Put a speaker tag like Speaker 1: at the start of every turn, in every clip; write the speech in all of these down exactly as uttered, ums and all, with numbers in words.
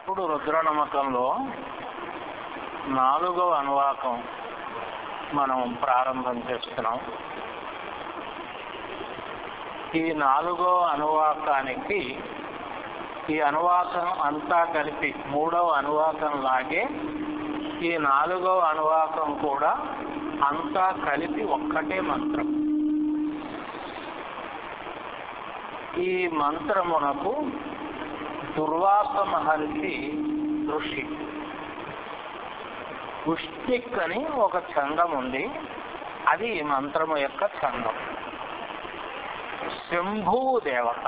Speaker 1: ఇప్పుడు రుద్రనమకంలో నాలుగవ అనువాకం మనం ప్రారంభం చేస్తున్నాం. ఈ నాలుగో అనువాకానికి ఈ అనువాకం అంతా కలిపి మూడవ అనువాకం లాగే ఈ నాలుగవ అనువాకం కూడా అంతా కలిపి ఒక్కటే మంత్రం. ఈ మంత్రమునకు దుర్వాస మహర్షి ఋషి ఉష్టిక్ అని ఒక ఛందం ఉంది. అది ఈ మంత్రము యొక్క ఛందం. శంభువు దేవత.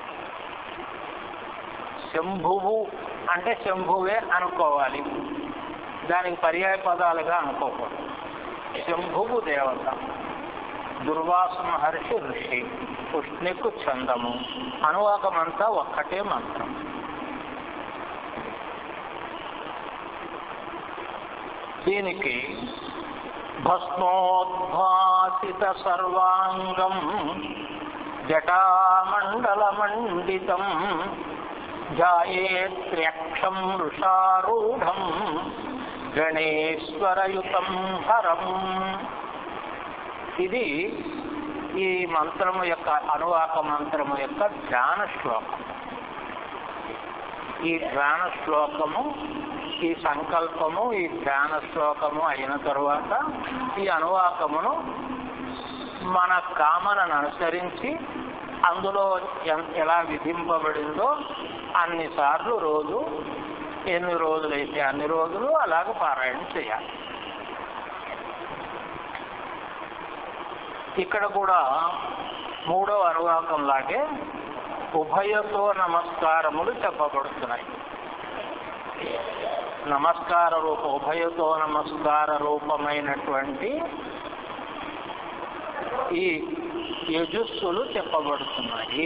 Speaker 1: శంభువు అంటే శంభువే అనుకోవాలి, దానికి పర్యాయ పదాలుగా అనుకోకూడదు. శంభువు దేవత, దుర్వాస మహర్షి ఋషి, ఉష్ణిక్ ఛందము, అనువాకమంతా ఒక్కటే మంత్రం. దీనికి భస్మోద్భాసిత సర్వాంగం జటామండలమండితం ధ్యాయేత్ర్యక్షం వృషారూఢం గణేశ్వరయుతం హరం. ఇది ఈ మంత్రము యొక్క అనువాక మంత్రము యొక్క ధ్యాన శ్లోకం. ఈ ధ్యాన శ్లోకము, ఈ సంకల్పము, ఈ ధ్యాన శ్లోకము అయిన తరువాత ఈ అనువాకమును మన కామనను అనుసరించి అందులో ఎలా విధింపబడిందో అన్నిసార్లు రోజు ఎన్ని రోజులైతే అన్ని రోజులు అలాగ పారాయణ చేయాలి. ఇక్కడ కూడా మూడవ అనువాకం లాగే ఉభయతో నమస్కారములు చెప్పబడుతున్నాయి. నమస్కార రూప ఉభయతో నమస్కార రూపమైనటువంటి ఈ యజుస్సులు చెప్పబడుతున్నాయి.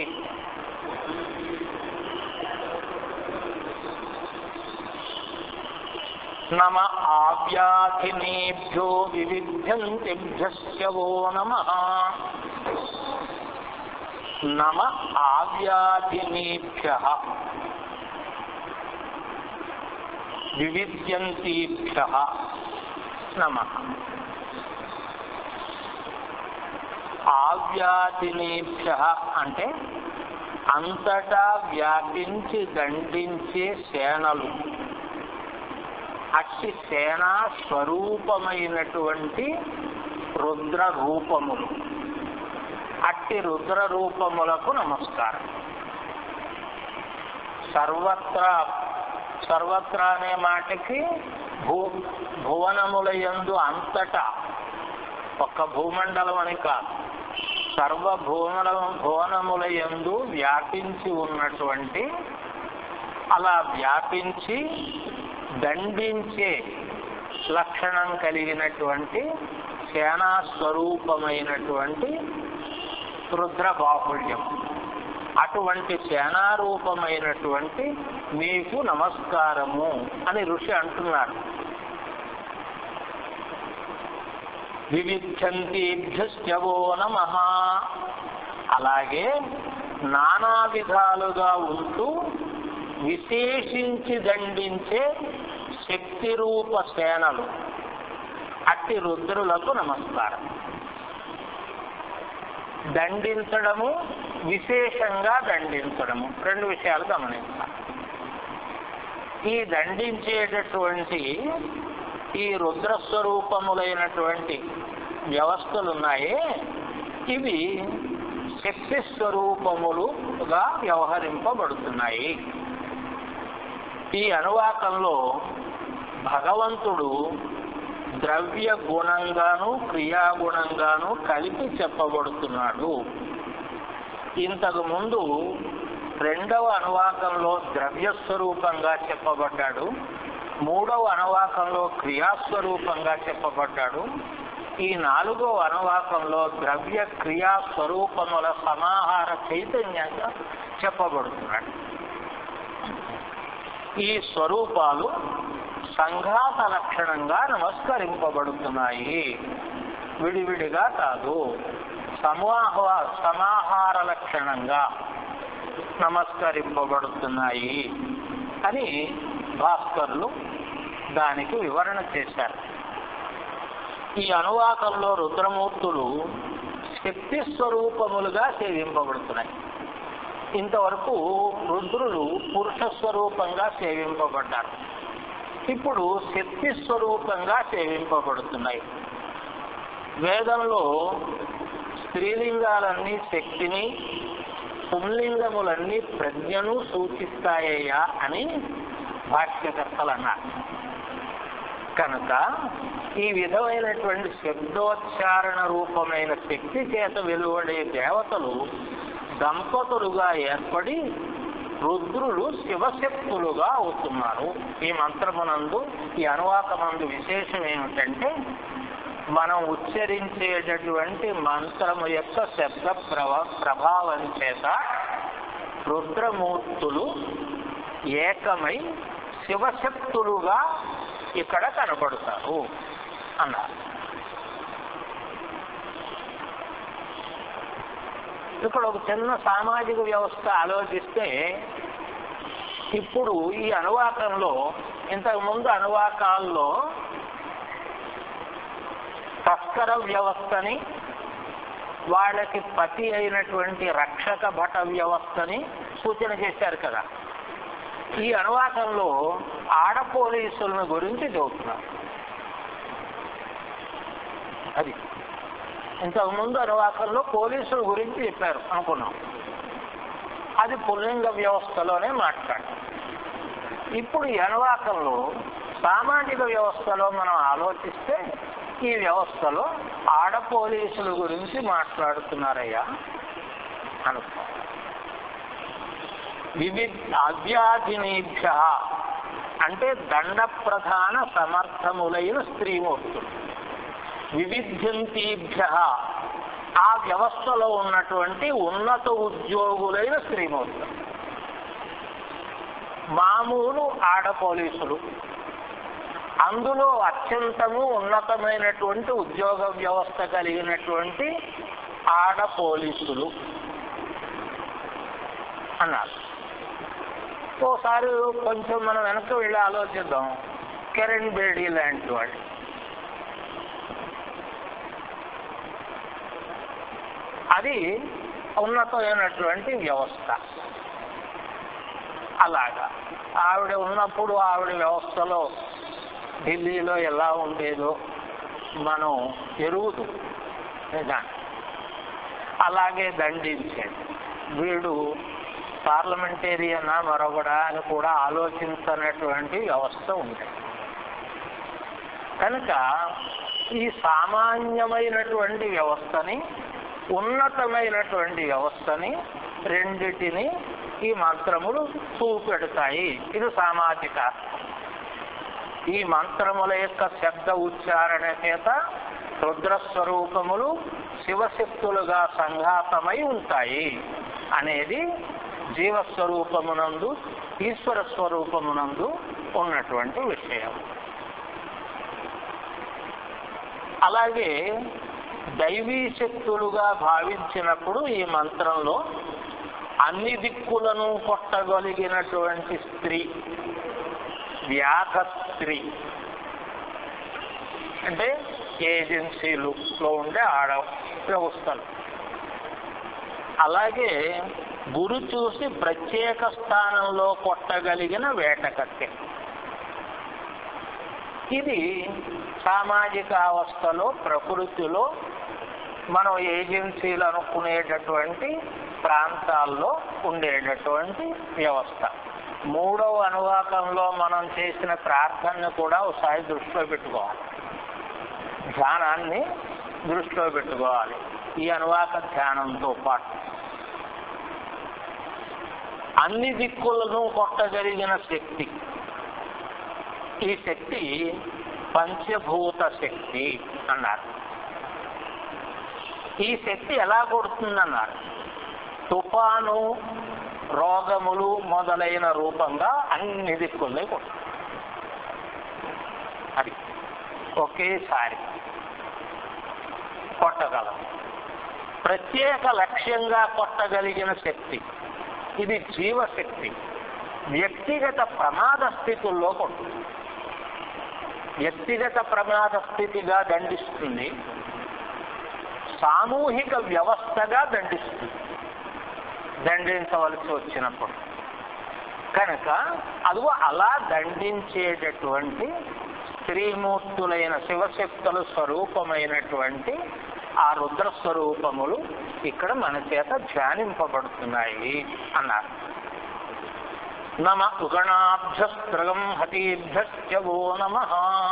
Speaker 1: నమ ఆవ్యాధినేభ్యో వివిధ్యంతిభ్యశ్చ వో నమః. నమ ఆవ్యాధినేభ్యః వివిధ్యంతిభ్యః నమః. ఆవ్యాధినేభ్యః అంటే అంతటా వ్యాపించి దండించే సేనలు, అట్టి సేనా స్వరూపమైనటువంటి రుద్ర రూపములు, అట్టి రుద్ర రూపములకు నమస్కారం. సర్వత్రా సర్వత్రా అనే మాటకి భూ భువనముల యందు అంతటా, ఒక్క భూమండలం అని కాదు, సర్వ భూమల భువనముల యందు వ్యాపించి ఉన్నటువంటి, అలా వ్యాపించి దండించే లక్షణం కలిగినటువంటి సేనా స్వరూపమైనటువంటి రుద్ర బాహుళ్యం, అటువంటి సేనారూపమైనటువంటి మీకు నమస్కారము అని ఋషి అంటున్నారు. వివిధ్యంతిభ్యశ్చ వో నమః. అలాగే నానా విధాలుగా ఉంటూ విశేషించి దండించే శక్తి రూప సేనలు, అట్టి రుద్రులకు నమస్కారం. దండించడము, విశేషంగా దండించడము, రెండు విషయాలు గమనించాలి. ఈ దండించేటటువంటి ఈ రుద్రస్వరూపములైనటువంటి వ్యవస్థలున్నాయే, ఇవి శక్తి స్వరూపములుగా వ్యవహరింపబడుతున్నాయి. ఈ అనువాకంలో భగవంతుడు ద్రవ్య గుణంగాను క్రియాగుణంగాను కలిపి చెప్పబడుతున్నాడు. ఇంతకు ముందు రెండవ అనువాకంలో ద్రవ్యస్వరూపంగా చెప్పబడ్డాడు, మూడవ అనువాకంలో క్రియాస్వరూపంగా చెప్పబడ్డాడు. ఈ నాలుగవ అనువాకంలో ద్రవ్య క్రియా స్వరూపముల సమాహార చైతన్యంగా చెప్పబడుతున్నాడు. ఈ స్వరూపాలు సంఘాత లక్షణంగా నమస్కరింపబడుతున్నాయి, విడివిడిగా కాదు. సమూహ సమాహార లక్షణంగా నమస్కరింపబడుతున్నాయి అని భాస్కర్లు దానికి వివరణ చేశారు. ఈ అనువాకంలో రుద్రమూర్తులు శక్తి స్వరూపములుగా సేవింపబడుతున్నాయి. ఇంతవరకు రుద్రులు పురుష స్వరూపంగా సేవింపబడ్డారు. ఇప్పుడు శక్తి స్వరూపంగా సేవింపబడుతున్నాయి. వేదంలో స్త్రీలింగాలన్నీ శక్తిని, పుంలింగములన్నీ ప్రజ్ఞను సూచిస్తాయ్యా అని భాష్యకర్తలు అన్నారు. కనుక ఈ విధమైనటువంటి శబ్దోచ్చారణ రూపమైన శక్తి చేత వెలువడే దేవతలు దంపతులుగా ఏర్పడి రుద్రులు శివశక్తులుగా అవుతున్నారు. ఈ మంత్రమునందు, ఈ అనువాకమందు విశేషం ఏమిటంటే, మనం ఉచ్చరించేటటువంటి మంత్రము యొక్క శబ్ద ప్రభా ప్రభావం చేత రుద్రమూర్తులు ఏకమై శివశక్తులుగా ఇక్కడ కనపడతారు అన్నారు. ఇక్కడ ఒక చిన్న సామాజిక వ్యవస్థ ఆలోచిస్తే, ఇప్పుడు ఈ అనువాకంలో, ఇంతకుముందు అనువాకాల్లో తస్కర వ్యవస్థని, వాళ్ళకి పతి అయినటువంటి రక్షక భట వ్యవస్థని సూచన చేశారు కదా. ఈ అనువాకంలో ఆడ పోలీసులను గురించి చెబుతున్నారు. అది ఇంతకుముందు అనువాకంలో పోలీసుల గురించి చెప్పారు అనుకున్నాం. అది పుల్లింగ వ్యవస్థలోనే మాట్లాడారు. ఇప్పుడు ఈ అనువాకంలో సామాజిక వ్యవస్థలో మనం ఆలోచిస్తే, ఈ వ్యవస్థలో ఆడ పోలీసుల గురించి మాట్లాడుతున్నారయ్యా అనుకో. వివిధ అవ్యాధినీభ్య అంటే దండ ప్రధాన సమర్థములైన స్త్రీమూర్తులు, వివిధ్యంతీభ్య ఆ వ్యవస్థలో ఉన్నటువంటి ఉన్నత ఉద్యోగులైన స్త్రీమూర్తులు, మామూలు ఆడ పోలీసులు, అందులో అత్యంతము ఉన్నతమైనటువంటి ఉద్యోగ వ్యవస్థ కలిగినటువంటి ఆడ పోలీసులు అన్నారు. ఓసారి కొంచెం మనం వెనక్కి వెళ్ళి ఆలోచిద్దాం. కిరణ్ బేడీ లాంటి వాడు, అది ఉన్నతమైనటువంటి వ్యవస్థ. అలాగా ఆవిడ ఉన్నప్పుడు ఆవిడ వ్యవస్థలో ఢిల్లీలో ఎలా ఉండేదో మనం ఎరుగుతూ నిజాన్ని అలాగే దండించేది. వీడు పార్లమెంటేరియనా మరొకడా అని కూడా ఆలోచించనటువంటి వ్యవస్థ ఉండేది. కనుక ఈ సామాన్యమైనటువంటి వ్యవస్థని, ఉన్నతమైనటువంటి వ్యవస్థని, రెండిటిని ఈ మంత్రములు చూపెడతాయి. ఇది సామాజిక. ఈ మంత్రముల యొక్క శబ్ద ఉచ్చారణ చేత రుద్రస్వరూపములు శివశక్తులుగా సంఘాతమై ఉంటాయి అనేది జీవస్వరూపమునందు, ఈశ్వర స్వరూపమునందు ఉన్నటువంటి విషయం. అలాగే దైవీ శక్తులుగా భావించినప్పుడు ఈ మంత్రంలో అన్ని దిక్కులను కొట్టగలిగినటువంటి స్త్రీ, వ్యాధ స్త్రీ అంటే ఏజెన్సీలులో ఉండే ఆడ వ్యవస్థలు. అలాగే గురు చూసి ప్రత్యేక స్థానంలో కొట్టగలిగిన వేటకత్తె. ఇది సామాజిక అవస్థలో, ప్రకృతిలో మనం ఏజెన్సీలు అనుకునేటటువంటి ప్రాంతాల్లో ఉండేటటువంటి వ్యవస్థ. మూడవ అనువాకంలో మనం చేసిన ప్రార్థనను కూడా ఒకసారి దృష్టిలో పెట్టుకోవాలి, ధ్యానాన్ని దృష్టిలో పెట్టుకోవాలి. ఈ అనువాక ధ్యానంతో పాటు అన్ని దిక్కులను కొట్టగలిగిన శక్తి, ఈ శక్తి పంచభూత శక్తి అన్నారు. ఈ శక్తి ఎలా కొడుతుందన్నారు? తుఫాను, రోగములు మొదలైన రూపంగా అన్ని దిక్కుల్ని కొడుతుంది. అది ఒకేసారి కొట్టగలం. ప్రత్యేక లక్ష్యంగా కొట్టగలిగిన శక్తి, ఇది జీవశక్తి. వ్యక్తిగత ప్రమాద స్థితుల్లో కొడుతుంది. వ్యక్తిగత ప్రమాద స్థితిగా దండిస్తుంది, సామూహిక వ్యవస్థగా దండిస్తుంది దండించవలసి వచ్చినప్పుడు. కనుక అదిగో అలా దండించేటటువంటి స్త్రీమూర్తులైన శివశక్తుల స్వరూపమైనటువంటి ఆ రుద్ర స్వరూపములు ఇక్కడ మన చేత ధ్యానింపబడుతున్నాయి అన్నారు. నమ ఉగణాభ్యస్త్రగం హతీభ్యశ్చ వో నమః.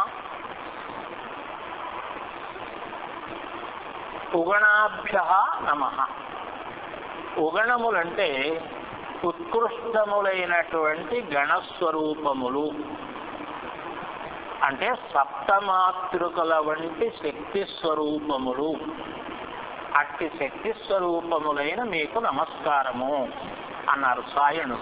Speaker 1: ఉగణాభ్యః నమః. ఉగణములంటే ఉత్కృష్టములైనటువంటి గణస్వరూపములు, అంటే సప్తమాతృకల వంటి శక్తి స్వరూపములు. అట్టి శక్తి స్వరూపములైన మీకు నమస్కారము అన్నారు సాయణుడు.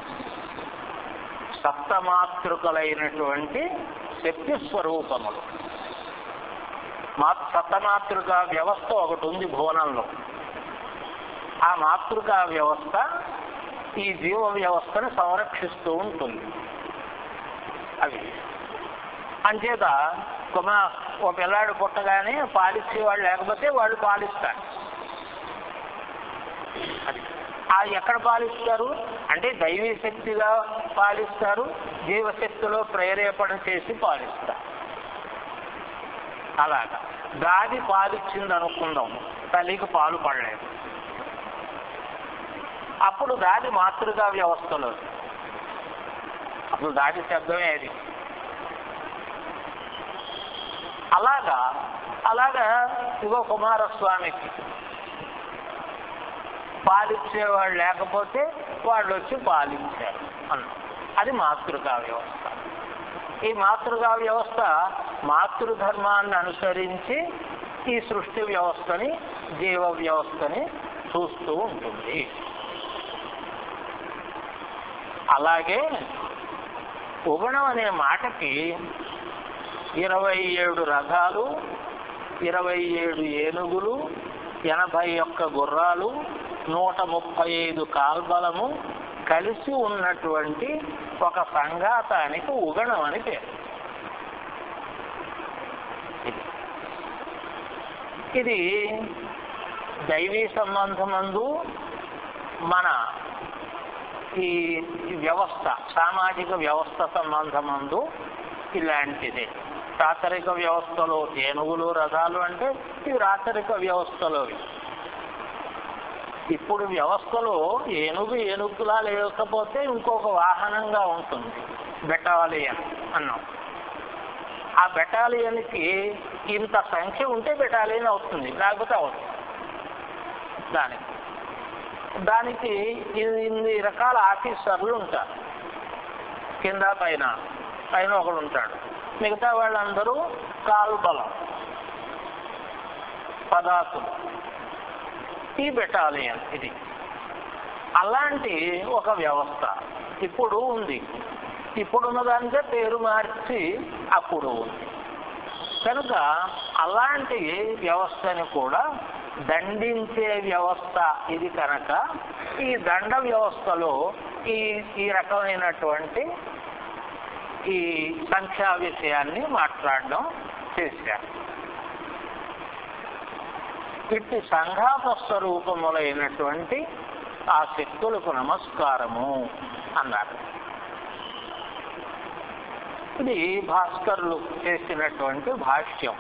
Speaker 1: సప్తమాతృకలైనటువంటి శక్తి స్వరూపములు. మా సప్తమాతృక వ్యవస్థ ఒకటి ఉంది భువనంలో. ఆ మాతృకా వ్యవస్థ ఈ జీవ వ్యవస్థను సంరక్షిస్తూ ఉంటుంది. అవి అంచేత కొమ ఒక పిల్లాడు పుట్టగానే పాలిచ్చేవాళ్ళు లేకపోతే వాళ్ళు పాలిస్తారు. అది అది ఎక్కడ పాలిస్తారు అంటే దైవీ శక్తిగా పాలిస్తారు, జీవశక్తిలో ప్రేరేపణ చేసి పాలిస్తారు. అలాగా గాది పాలిచ్చింది అనుకుందాం, తల్లికి పాలు పడలేదు, అప్పుడు దాది మాతృకా వ్యవస్థలో, అప్పుడు దాది శబ్దమే అది. అలాగా అలాగా ఇగో కుమారస్వామికి పాలిచ్చేవాళ్ళు లేకపోతే వాళ్ళు వచ్చి పాలిచ్చారు అన్న, అది మాతృకా వ్యవస్థ. ఈ మాతృకా వ్యవస్థ మాతృధర్మాన్ని అనుసరించి ఈ సృష్టి వ్యవస్థని, జీవ వ్యవస్థని చూస్తూ ఉంటుంది. అలాగే ఉగణం అనే మాటకి ఇరవై ఏడు రథాలు, ఇరవై ఏడు ఏనుగులు, ఎనభై ఒక్క గుర్రాలు, నూట ముప్పై ఐదు కాల్బలము కలిసి ఉన్నటువంటి ఒక సంఘాతానికి ఉగణం అని పేరు. ఇది దైవీ సంబంధమందు మన ఈ వ్యవస్థ, సామాజిక వ్యవస్థ సంబంధమందు ఇలాంటిదే. రాచరిక వ్యవస్థలో ఏనుగులు రథాలు అంటే ఇవి రాచరిక వ్యవస్థలోవి. ఇప్పుడు వ్యవస్థలో ఏనుగు ఏనుగులా లేకపోతే ఇంకొక వాహనంగా ఉంటుంది, బెటాలియన్ అన్నాం. ఆ బెటాలియన్కి ఇంత సంఖ్య ఉంటే బెటాలియన్ అవుతుంది, లేకపోతే అవుతుంది. దానికి దానికి ఇన్ని రకాల ఆఫీసర్లు ఉంటారు, కింద పైన పైన ఒకడు ఉంటాడు, మిగతా వాళ్ళందరూ కాల్బలం పదార్థులు. ఈ బెటాలియన్ ఇది. అలాంటి ఒక వ్యవస్థ ఇప్పుడు ఉంది. ఇప్పుడున్న దానికే పేరు మార్చి అప్పుడు ఉంది. కనుక అలాంటి వ్యవస్థని కూడా దండించే వ్యవస్థ ఇది. కనుక ఈ దండ వ్యవస్థలో ఈ ఈ రకమైనటువంటి ఈ సంఖ్యా విషయాన్ని మాట్లాడడం చేశారు. ఇట్టి సంఘాత స్వరూపములైనటువంటి ఆ శక్తులకు నమస్కారము అన్నారు. ఇది భాస్కరులు చేసినటువంటి భాష్యం.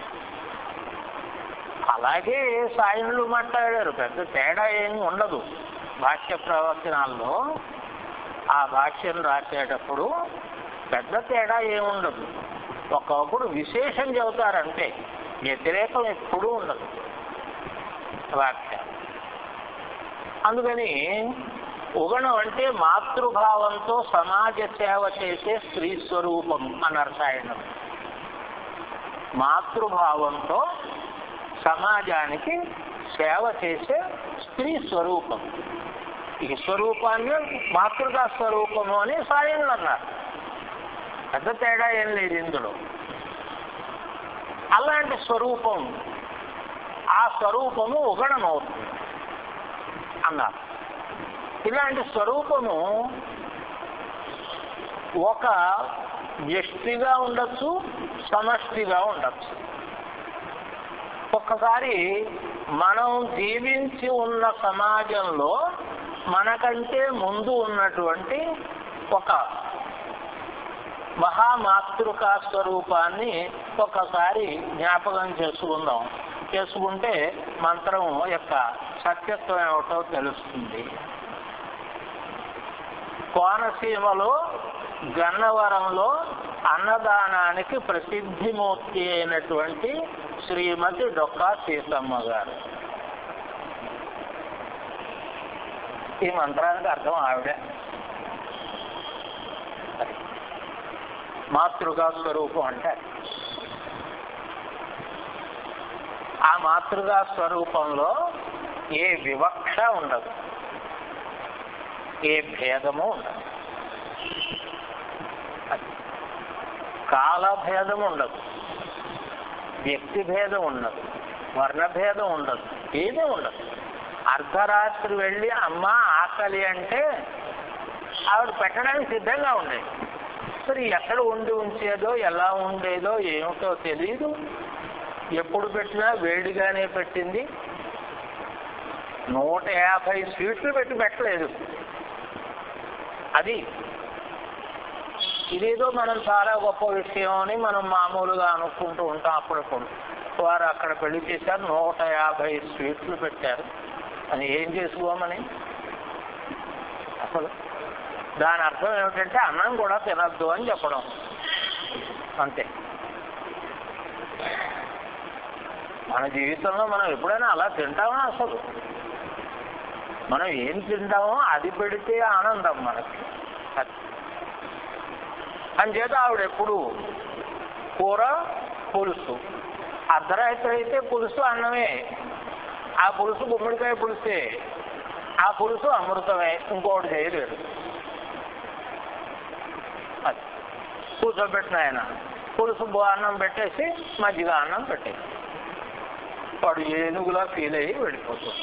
Speaker 1: అలాగే సాయనులు మాట్లాడారు, పెద్ద తేడా ఏమి ఉండదు. భాష్య ప్రవచనాల్లో ఆ భాష్యం రాసేటప్పుడు పెద్ద తేడా ఏముండదు. ఒకప్పుడు విశేషం చెబుతారంటే వ్యతిరేకం ఎప్పుడూ ఉండదు వాక్యం. అందుకని ఉగణం అంటే మాతృభావంతో సమాజ సేవ చేసే స్త్రీ స్వరూపం అన్నారు సాయనం. మాతృభావంతో సమాజానికి సేవ చేసే స్త్రీ స్వరూపం. ఈ స్వరూపాన్ని మాతృకా స్వరూపము అని సాయన్లు అన్నారు. పెద్ద తేడా ఏం లేదు ఇందులో. అలాంటి స్వరూపం, ఆ స్వరూపము ఉగణం అవుతుంది అన్నారు. ఇలాంటి స్వరూపము ఒక వ్యష్టిగా ఉండొచ్చు, సమష్టిగా ఉండొచ్చు. ఒక్కసారి మనం జీవించి ఉన్న సమాజంలో మనకంటే ముందు ఉన్నటువంటి ఒక మహామాతృకా స్వరూపాన్ని ఒక్కసారి జ్ఞాపకం చేసుకుందాం. చేసుకుంటే మంత్రం యొక్క సత్యత్వం ఏమిటో తెలుస్తుంది. కోనసీమలో గన్నవరంలో అన్నదానానికి ప్రసిద్ధిమూర్తి అయినటువంటి శ్రీమతి డొక్కా సీతమ్మ గారు. ఈ మంత్రానికి అర్థం ఆవిడ. మాతృగా స్వరూపం అంటే ఆ మాతృగా స్వరూపంలో ఏ వివక్ష ఉండదు, ఏ భేదము ఉండదు, కాలభేదం ఉండదు, వ్యక్తి భేదం ఉండదు, వర్ణభేదం ఉండదు, ఏమీ ఉండదు. అర్ధరాత్రి వెళ్ళి అమ్మ ఆకలి అంటే ఆవిడ పెట్టడానికి సిద్ధంగా ఉండేది. మరి ఎక్కడ ఉండి ఉంచేదో ఎలా ఉండేదో ఏమిటో తెలియదు. ఎప్పుడు పెట్టినా వేడిగానే పెట్టింది. నూట యాభై స్వీట్లు పెట్టి పెట్టలేదు. అది ఇదేదో మనం చాలా గొప్ప విషయం అని మనం మామూలుగా అనుకుంటూ ఉంటాం. అప్పుడప్పుడు వారు అక్కడ పెళ్లి చేశారు, నూట యాభై స్వీట్లు పెట్టారు అని ఏం చేసుకోమని. అసలు దాని అర్థం ఏమిటంటే అన్నం కూడా తినద్దు అని చెప్పడం, అంతే. మన జీవితంలో మనం ఎప్పుడైనా అలా తింటామా? అసలు మనం ఏం తింటామో అది పెడితే ఆనందం మనకి. అంచేత ఆవిడ ఎప్పుడు కూర పులుసు, అర్ధరాత్రి అయితే పులుసు అన్నమే. ఆ పులుసు గుమ్మడికాయ పులుసే, ఆ పులుసు అమృతమే, ఇంకోటి చేయలేదు. అది కూర్చోబెట్టిన ఆయన పులుసు అన్నం పెట్టేసి మజ్జిగ అన్నం పెట్టేసి వాడు ఏనుగులా ఫీల్ అయ్యి వెళ్ళిపోతుంది.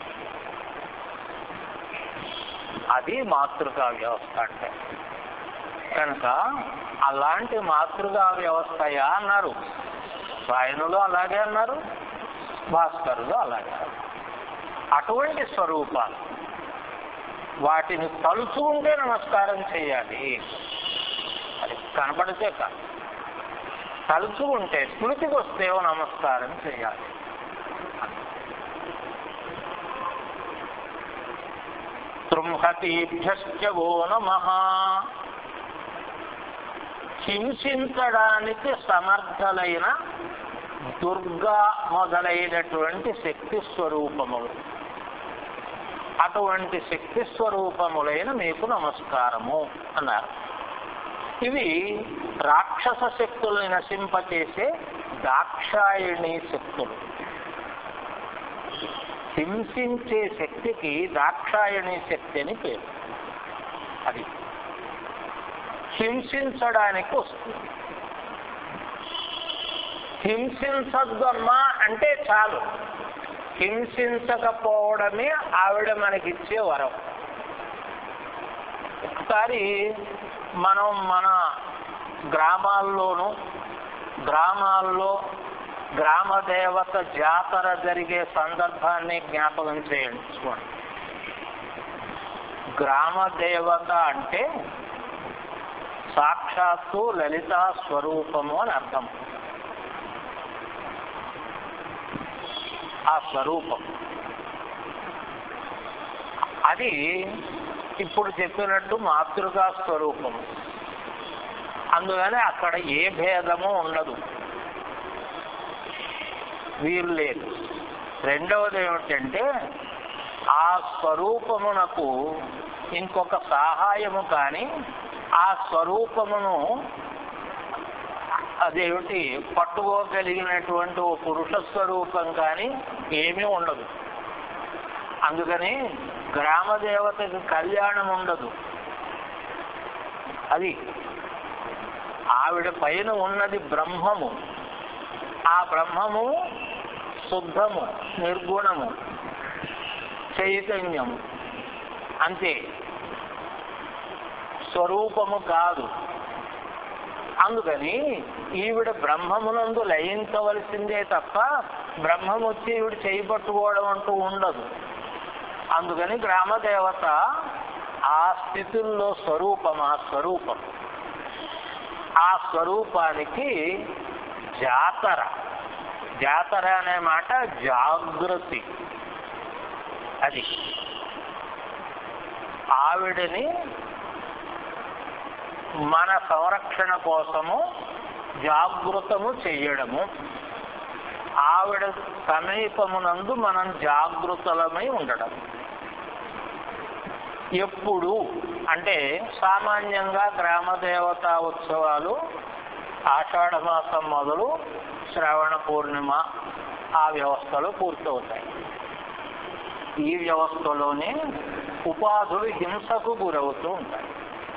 Speaker 1: అది మాతృకా వ్యవస్థ అంటే. కనుక అలాంటి మాతృకా వ్యవస్థయా అన్నారు. రాయనులు అలాగే అన్నారు, భాస్కరులు అలాగే. అటువంటి స్వరూపాలు వాటిని తలుచుకుంటే నమస్కారం చేయాలి. అది కనపడితే కాదు, తలుచుకుంటే స్మృతికి వస్తేవో నమస్కారం చేయాలి. తృంహతీభ్యశ్చ వో నమః. హింసించడానికి సమర్థులైన దుర్గా మొదలైనటువంటి శక్తి స్వరూపములు, అటువంటి శక్తి స్వరూపములైన మీకు నమస్కారము అన్నారు. ఇవి రాక్షస శక్తులను నశింపచేసే దాక్షాయణి శక్తులు. హింసించే శక్తికి దాక్షాయణి శక్తి అని పేరు. అది హింసించడానికి వస్తుంది. హింసించద్దమ్మా అంటే చాలు, హింసించకపోవడమే ఆవిడ మనకిచ్చే వరం. ఒకసారి మనం మన గ్రామాల్లోనూ గ్రామాల్లో గ్రామ దేవత జాతర జరిగే సందర్భాన్ని జ్ఞాపకం చేయండి. గ్రామ దేవత అంటే సాక్షాత్తు లలితా స్వరూపము అని అర్థం. ఆ స్వరూపం అది ఇప్పుడు చెప్పినట్టు మాతృకా స్వరూపము. అందుకని అక్కడ ఏ భేదము ఉండదు, వీలు లేదు. రెండవది ఏమిటంటే ఆ స్వరూపమునకు ఇంకొక సహాయము కానీ, ఆ స్వరూపమును అదేమిటి పట్టుకోగలిగినటువంటి ఓ పురుష స్వరూపం కానీ ఏమీ ఉండదు. అందుకని గ్రామ దేవతకి కళ్యాణం ఉండదు. అది ఆవిడ పైన ఉన్నది బ్రహ్మము. ఆ బ్రహ్మము శుద్ధము, నిర్గుణము, చైతన్యము, అంతే. స్వరూపము కాదు. అందుకని ఈవిడ బ్రహ్మమునందు లయించవలసిందే తప్ప బ్రహ్మం వచ్చి ఈవిడ చేయబట్టుకోవడం అంటూ ఉండదు. అందుకని గ్రామదేవత ఆ స్థితుల్లో స్వరూపం, ఆ స్వరూపం ఆ స్వరూపానికి జాతర. జాతర అనే మాట జాగృతి. అది ఆవిడని మన సంరక్షణ కోసము జాగృతము చెయ్యడము, ఆవిడ సమీపమునందు మనం జాగృతలమై ఉండడం. ఎప్పుడు అంటే సామాన్యంగా గ్రామదేవతా ఉత్సవాలు ఆషాఢ మాసం మొదలు శ్రావణ పూర్ణిమ ఆ వ్యవస్థలో పూర్తవుతాయి. ఈ వ్యవస్థలోనే ఉపాధులు హింసకు గురవుతూ ఉంటాయి.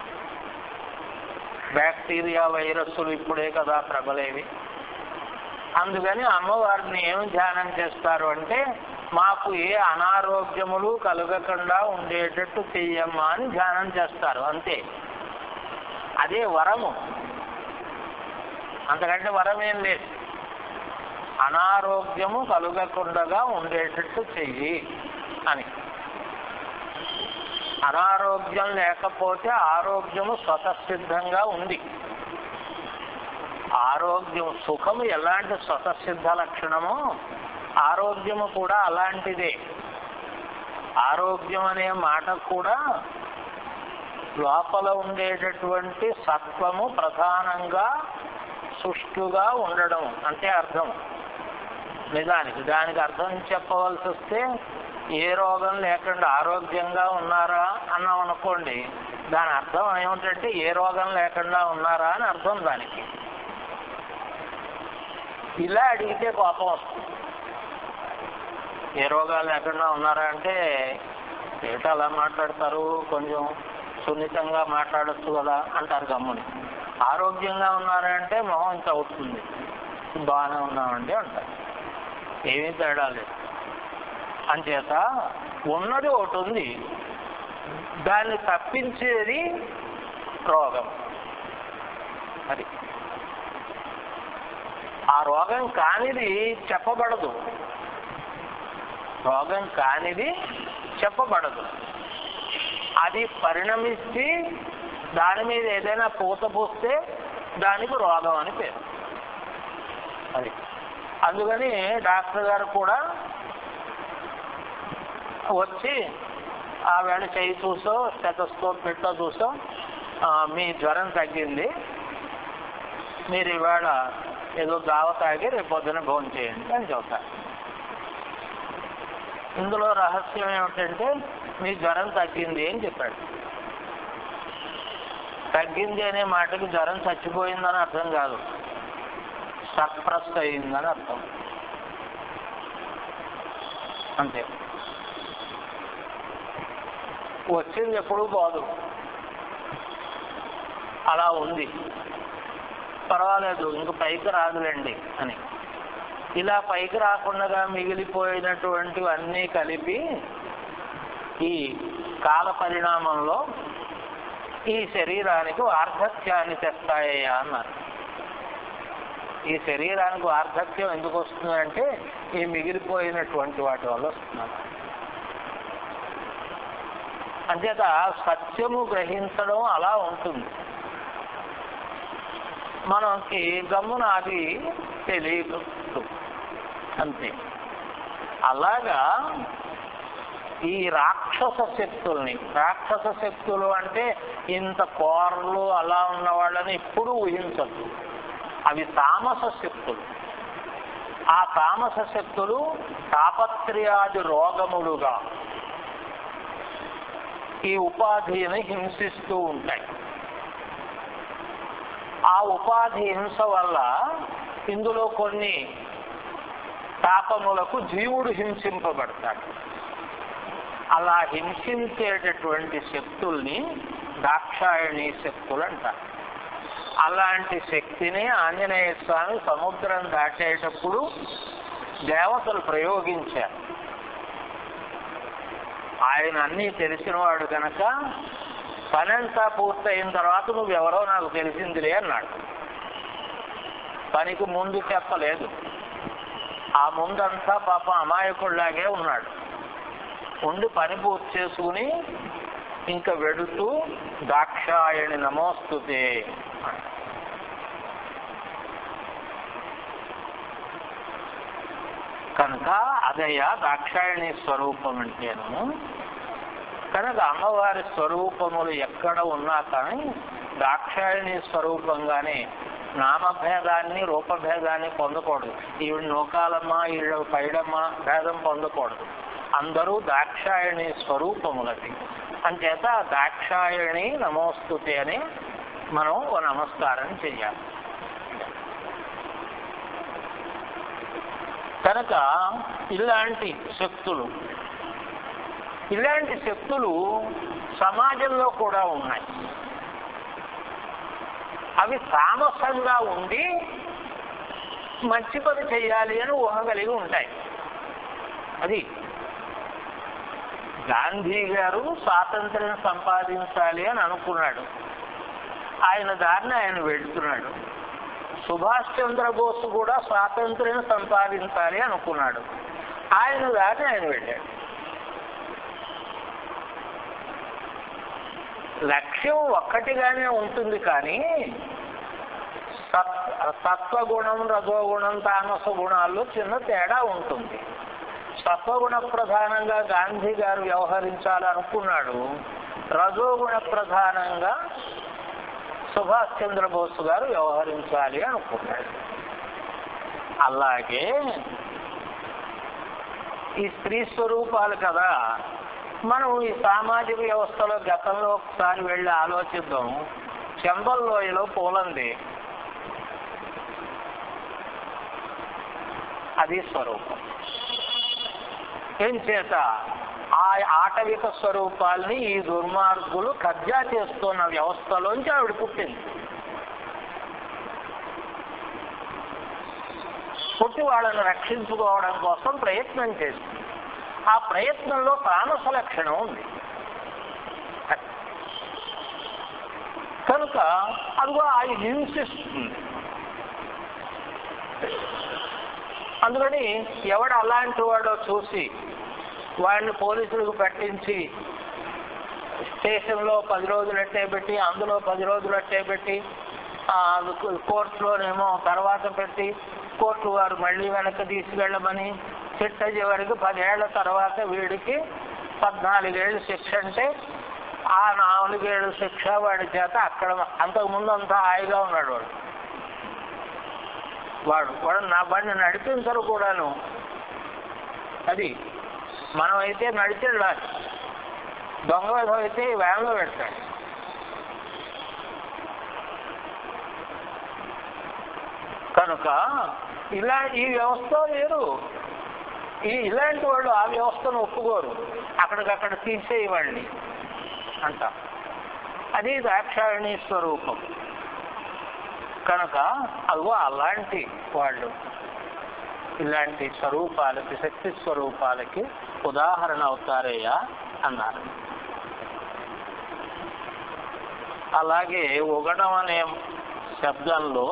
Speaker 1: బ్యాక్టీరియా వైరస్సులు ఇప్పుడే కదా ప్రబలేవి. అందుకని అమ్మవారిని ఏం ధ్యానం చేస్తారు అంటే మాకు ఏ అనారోగ్యములు కలగకుండా ఉండేటట్టు చెయ్యమ్మా అని ధ్యానం చేస్తారు, అంతే. అదే వరము, అంతకంటే వరం ఏం లేదు. అనారోగ్యము కలుగకుండా ఉండేటట్టు చెయ్యి అని. అనారోగ్యం లేకపోతే ఆరోగ్యము స్వతసిద్ధంగా ఉంది. ఆరోగ్యం సుఖము ఎలాంటి స్వతసిద్ధ లక్షణమో ఆరోగ్యము కూడా అలాంటిదే. ఆరోగ్యం అనే మాట కూడా లోపల ఉండేటటువంటి సత్వము ప్రధానంగా సుష్టుగా ఉండడం అంటే అర్థం. నిజానికి దానికి అర్థం చెప్పవలసి వస్తే ఏ రోగం లేకుండా ఆరోగ్యంగా ఉన్నారా అన్నాం అనుకోండి, దాని అర్థం ఏమిటంటే ఏ రోగం లేకుండా ఉన్నారా అని అర్థం దానికి. ఇలా అడిగితే కోపం వస్తుంది. ఏ రోగాలు లేకుండా ఉన్నారా అంటే ఏమిటో అలా మాట్లాడతారు, కొంచెం సున్నితంగా మాట్లాడచ్చు కదా అంటారు గమ్ముని. ఆరోగ్యంగా ఉన్నారా అంటే మొహం ఇంత అవుతుంది, బాగానే ఉన్నామండి అంటారు. ఏమీ తేడా లేదు. అంచేత ఉన్నది ఒకటి ఉంది, దాన్ని తప్పించేది రోగం. అది ఆ రోగం కానిది చెప్పబడదు, రోగం కానిది చెప్పబడదు. అది పరిణమిస్తే దాని మీద ఏదైనా పూత పూస్తే దానికి రోగం అని పేరు. అది అందుకని డాక్టర్ గారు కూడా వచ్చి ఆ వేళ చేయి చూసో స్టెతస్కోప్ పెట్టో చూసో మీ జ్వరం తగ్గింది, మీరు ఇవాళ ఏదో దావ తాగి రేపు పొద్దున భోజనం చేయండి అని చెబుతారు. ఇందులో రహస్యం ఏమిటంటే మీ జ్వరం తగ్గింది అని చెప్పాడు. తగ్గింది అనే మాటకి జ్వరం చచ్చిపోయిందని అర్థం కాదు, సప్రెస్ అయిందని అర్థం, అంతే. వచ్చింది ఎప్పుడు పోదు, అలా ఉంది, పర్వాలేదు ఇంక పైకి రాదులేండి అని. ఇలా పైకి రాకుండా మిగిలిపోయినటువంటివన్నీ కలిపి ఈ కాల పరిణామంలో ఈ శరీరానికి వార్ధక్యాన్ని తెస్తాయ్యా అన్నారు. ఈ శరీరానికి వార్ధక్యం ఎందుకు వస్తుందంటే ఈ మిగిలిపోయినటువంటి వాటి వల్ల వస్తున్నారు. అంచేత సత్యము గ్రహించడం అలా ఉంటుంది. మనకి గమ్మున అది తెలియదు అంతే. అలాగా ఈ రాక్షస శక్తుల్ని, రాక్షస శక్తులు అంటే ఇంత కోరలు అలా ఉన్న వాళ్ళని ఎప్పుడూ ఊహించద్దు. అవి తామస శక్తులు. ఆ తామస శక్తులు తాపత్రయాది రోగములుగా ఈ ఉపాధిని హింసిస్తూ ఉంటాయి. ఆ ఉపాధి హింస వల్ల ఇందులో కొన్ని తాపములకు జీవుడు హింసింపబడతాడు. అలా హింసించేటటువంటి శక్తుల్ని దాక్షాయణి శక్తులు అంటారు. అలాంటి శక్తిని ఆంజనేయ స్వామి సముద్రం దాటేటప్పుడు దేవతలు ప్రయోగించారు. ఆయన అన్నీ తెలిసినవాడు కనుక పని అంతా పూర్తయిన తర్వాత నువ్వెవరో నాకు తెలిసిందిలే అన్నాడు. పనికి ముందు చెప్పలేదు. ఆ ముందంతా పాపం అమాయకుడిలాగే ఉన్నాడు. ఉండి పని పూర్తి చేసుకుని ఇంకా వెడుతూ దాక్షాయణి నమోస్తుతే. కనుక అదయ్యా దాక్షాయణి స్వరూపం అంటేను. కనుక అమ్మవారి స్వరూపములు ఎక్కడ ఉన్నా కానీ దాక్షాయణి స్వరూపంగానే నామభేదాన్ని రూపభేదాన్ని పొందకూడదు. ఈవిడ నూకాలమ్మ ఈవిడ పైడమ్మ భేదం పొందకూడదు. అందరూ దాక్షాయణి స్వరూపములది. అంచేత దాక్షాయణి నమోస్తుతే అని మనం ఓ నమస్కారం చెయ్యాలి. కనుక ఇలాంటి శక్తులు ఇలాంటి శక్తులు సమాజంలో కూడా ఉన్నాయి. అవి తామసంగా ఉండి మంచి పని చేయాలి అని ఊహ కలిగి ఉంటాయి. అది గాంధీ గారు స్వాతంత్ర్యం సంపాదించాలి అని అనుకున్నాడు. ఆయన దారిని ఆయన వెళ్తున్నాడు. సుభాష్ చంద్రబోస్ కూడా స్వాతంత్ర్యం సంపాదించాలి అనుకున్నాడు. ఆయన దారిని ఆయన వెళ్ళాడు. లక్ష్యం ఒక్కటిగానే ఉంటుంది, కానీ సత్ సత్వగుణం రజోగుణం తామస గుణాల్లో చిన్న తేడా ఉంటుంది. సత్వగుణ ప్రధానంగా గాంధీ గారు వ్యవహరించాలనుకున్నాడు. రజోగుణ ప్రధానంగా సుభాష్ చంద్రబోస్ గారు వ్యవహరించాలి అనుకున్నాడు. అలాగే ఈ స్త్రీ స్వరూపాలు కదా, మనం ఈ సామాజిక వ్యవస్థలో గతంలో ఒకసారి వెళ్ళి ఆలోచిద్దాం. చెంబల్లోయలో పూలంది, అది స్వరూపం. ఏం చేత ఆ ఆటవిక స్వరూపాల్ని ఈ దుర్మార్గులు కబ్జా చేస్తున్న వ్యవస్థలోంచి ఆవిడ పుట్టింది. పుట్టి వాళ్ళని రక్షించుకోవడం కోసం ప్రయత్నం చేసింది. ఆ ప్రయత్నంలో తామస లక్షణం ఉంది కనుక అదిగో అది హింసిస్తుంది. అందుకని ఎవడు అలాంటి వాడో చూసి వాడిని పోలీసులకు పట్టించి స్టేషన్లో పది రోజులు అట్టే పెట్టి, అందులో పది రోజులు అట్టే పెట్టి, కోర్టులోనేమో తర్వాత పెట్టి కోర్టు వారు మళ్ళీ వెనక్కి తీసుకెళ్ళమని చిట్ట వరకు పదేళ్ల తర్వాత వీడికి పద్నాలుగేళ్ళు శిక్ష అంటే ఆ నాలుగేళ్ళు శిక్ష వాడి చేత అక్కడ అంతకుముందు అంతా హాయిగా ఉన్నాడు వాడు వాడు వాడు నా బండి నడిపించరు కూడాను. అది మనమైతే నడిచి వెళ్ళాలి, దొంగ అయితే వ్యాన్లో పెడతాడు. కనుక ఇలా ఈ వ్యవస్థ వేరు. ఈ ఇలాంటి వాళ్ళు ఆ వ్యవస్థను ఒప్పుకోరు, అక్కడికక్కడ తీసేయవాళ్ళని అంట. అది దాక్షాయణి స్వరూపం. కనుక అదిగో అలాంటి వాళ్ళు ఇలాంటి స్వరూపాలకి, శక్తి స్వరూపాలకి ఉదాహరణ అవుతారయ్యా అన్నారు. అలాగే ఉగడం అనే శబ్దంలో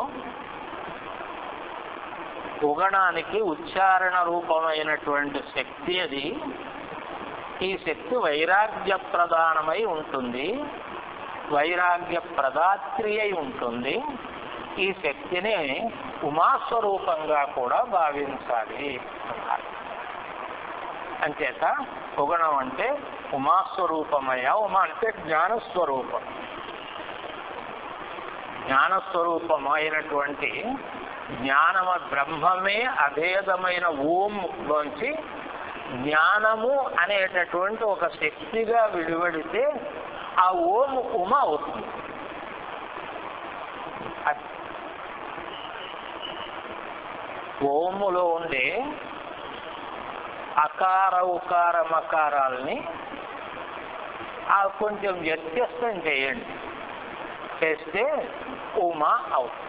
Speaker 1: ఉగడానికి ఉచ్చారణ రూపమైనటువంటి శక్తి అది. ఈ శక్తి వైరాగ్య ప్రధానమై ఉంటుంది, వైరాగ్య ప్రదాత్రి అయి ఉంటుంది. ఈ శక్తిని ఉమాస్వరూపంగా కూడా భావించాలి అన్నారు. అంచేత ఉగణం అంటే ఉమాస్వరూపమయ్యా. ఉమా అంటే జ్ఞానస్వరూపం. జ్ఞానస్వరూపమైనటువంటి జ్ఞానమ బ్రహ్మమే అభేదమైన ఓంలోంచి జ్ఞానము అనేటటువంటి ఒక శక్తిగా విడివడితే ఆ ఓం ఉమ అవుతుంది. ఓములో ఉండే అకార ఉకార మకారాలని ఆ కొంచెం వ్యత్యస్తం చేయండి, చేస్తే ఉమ అవుతుంది.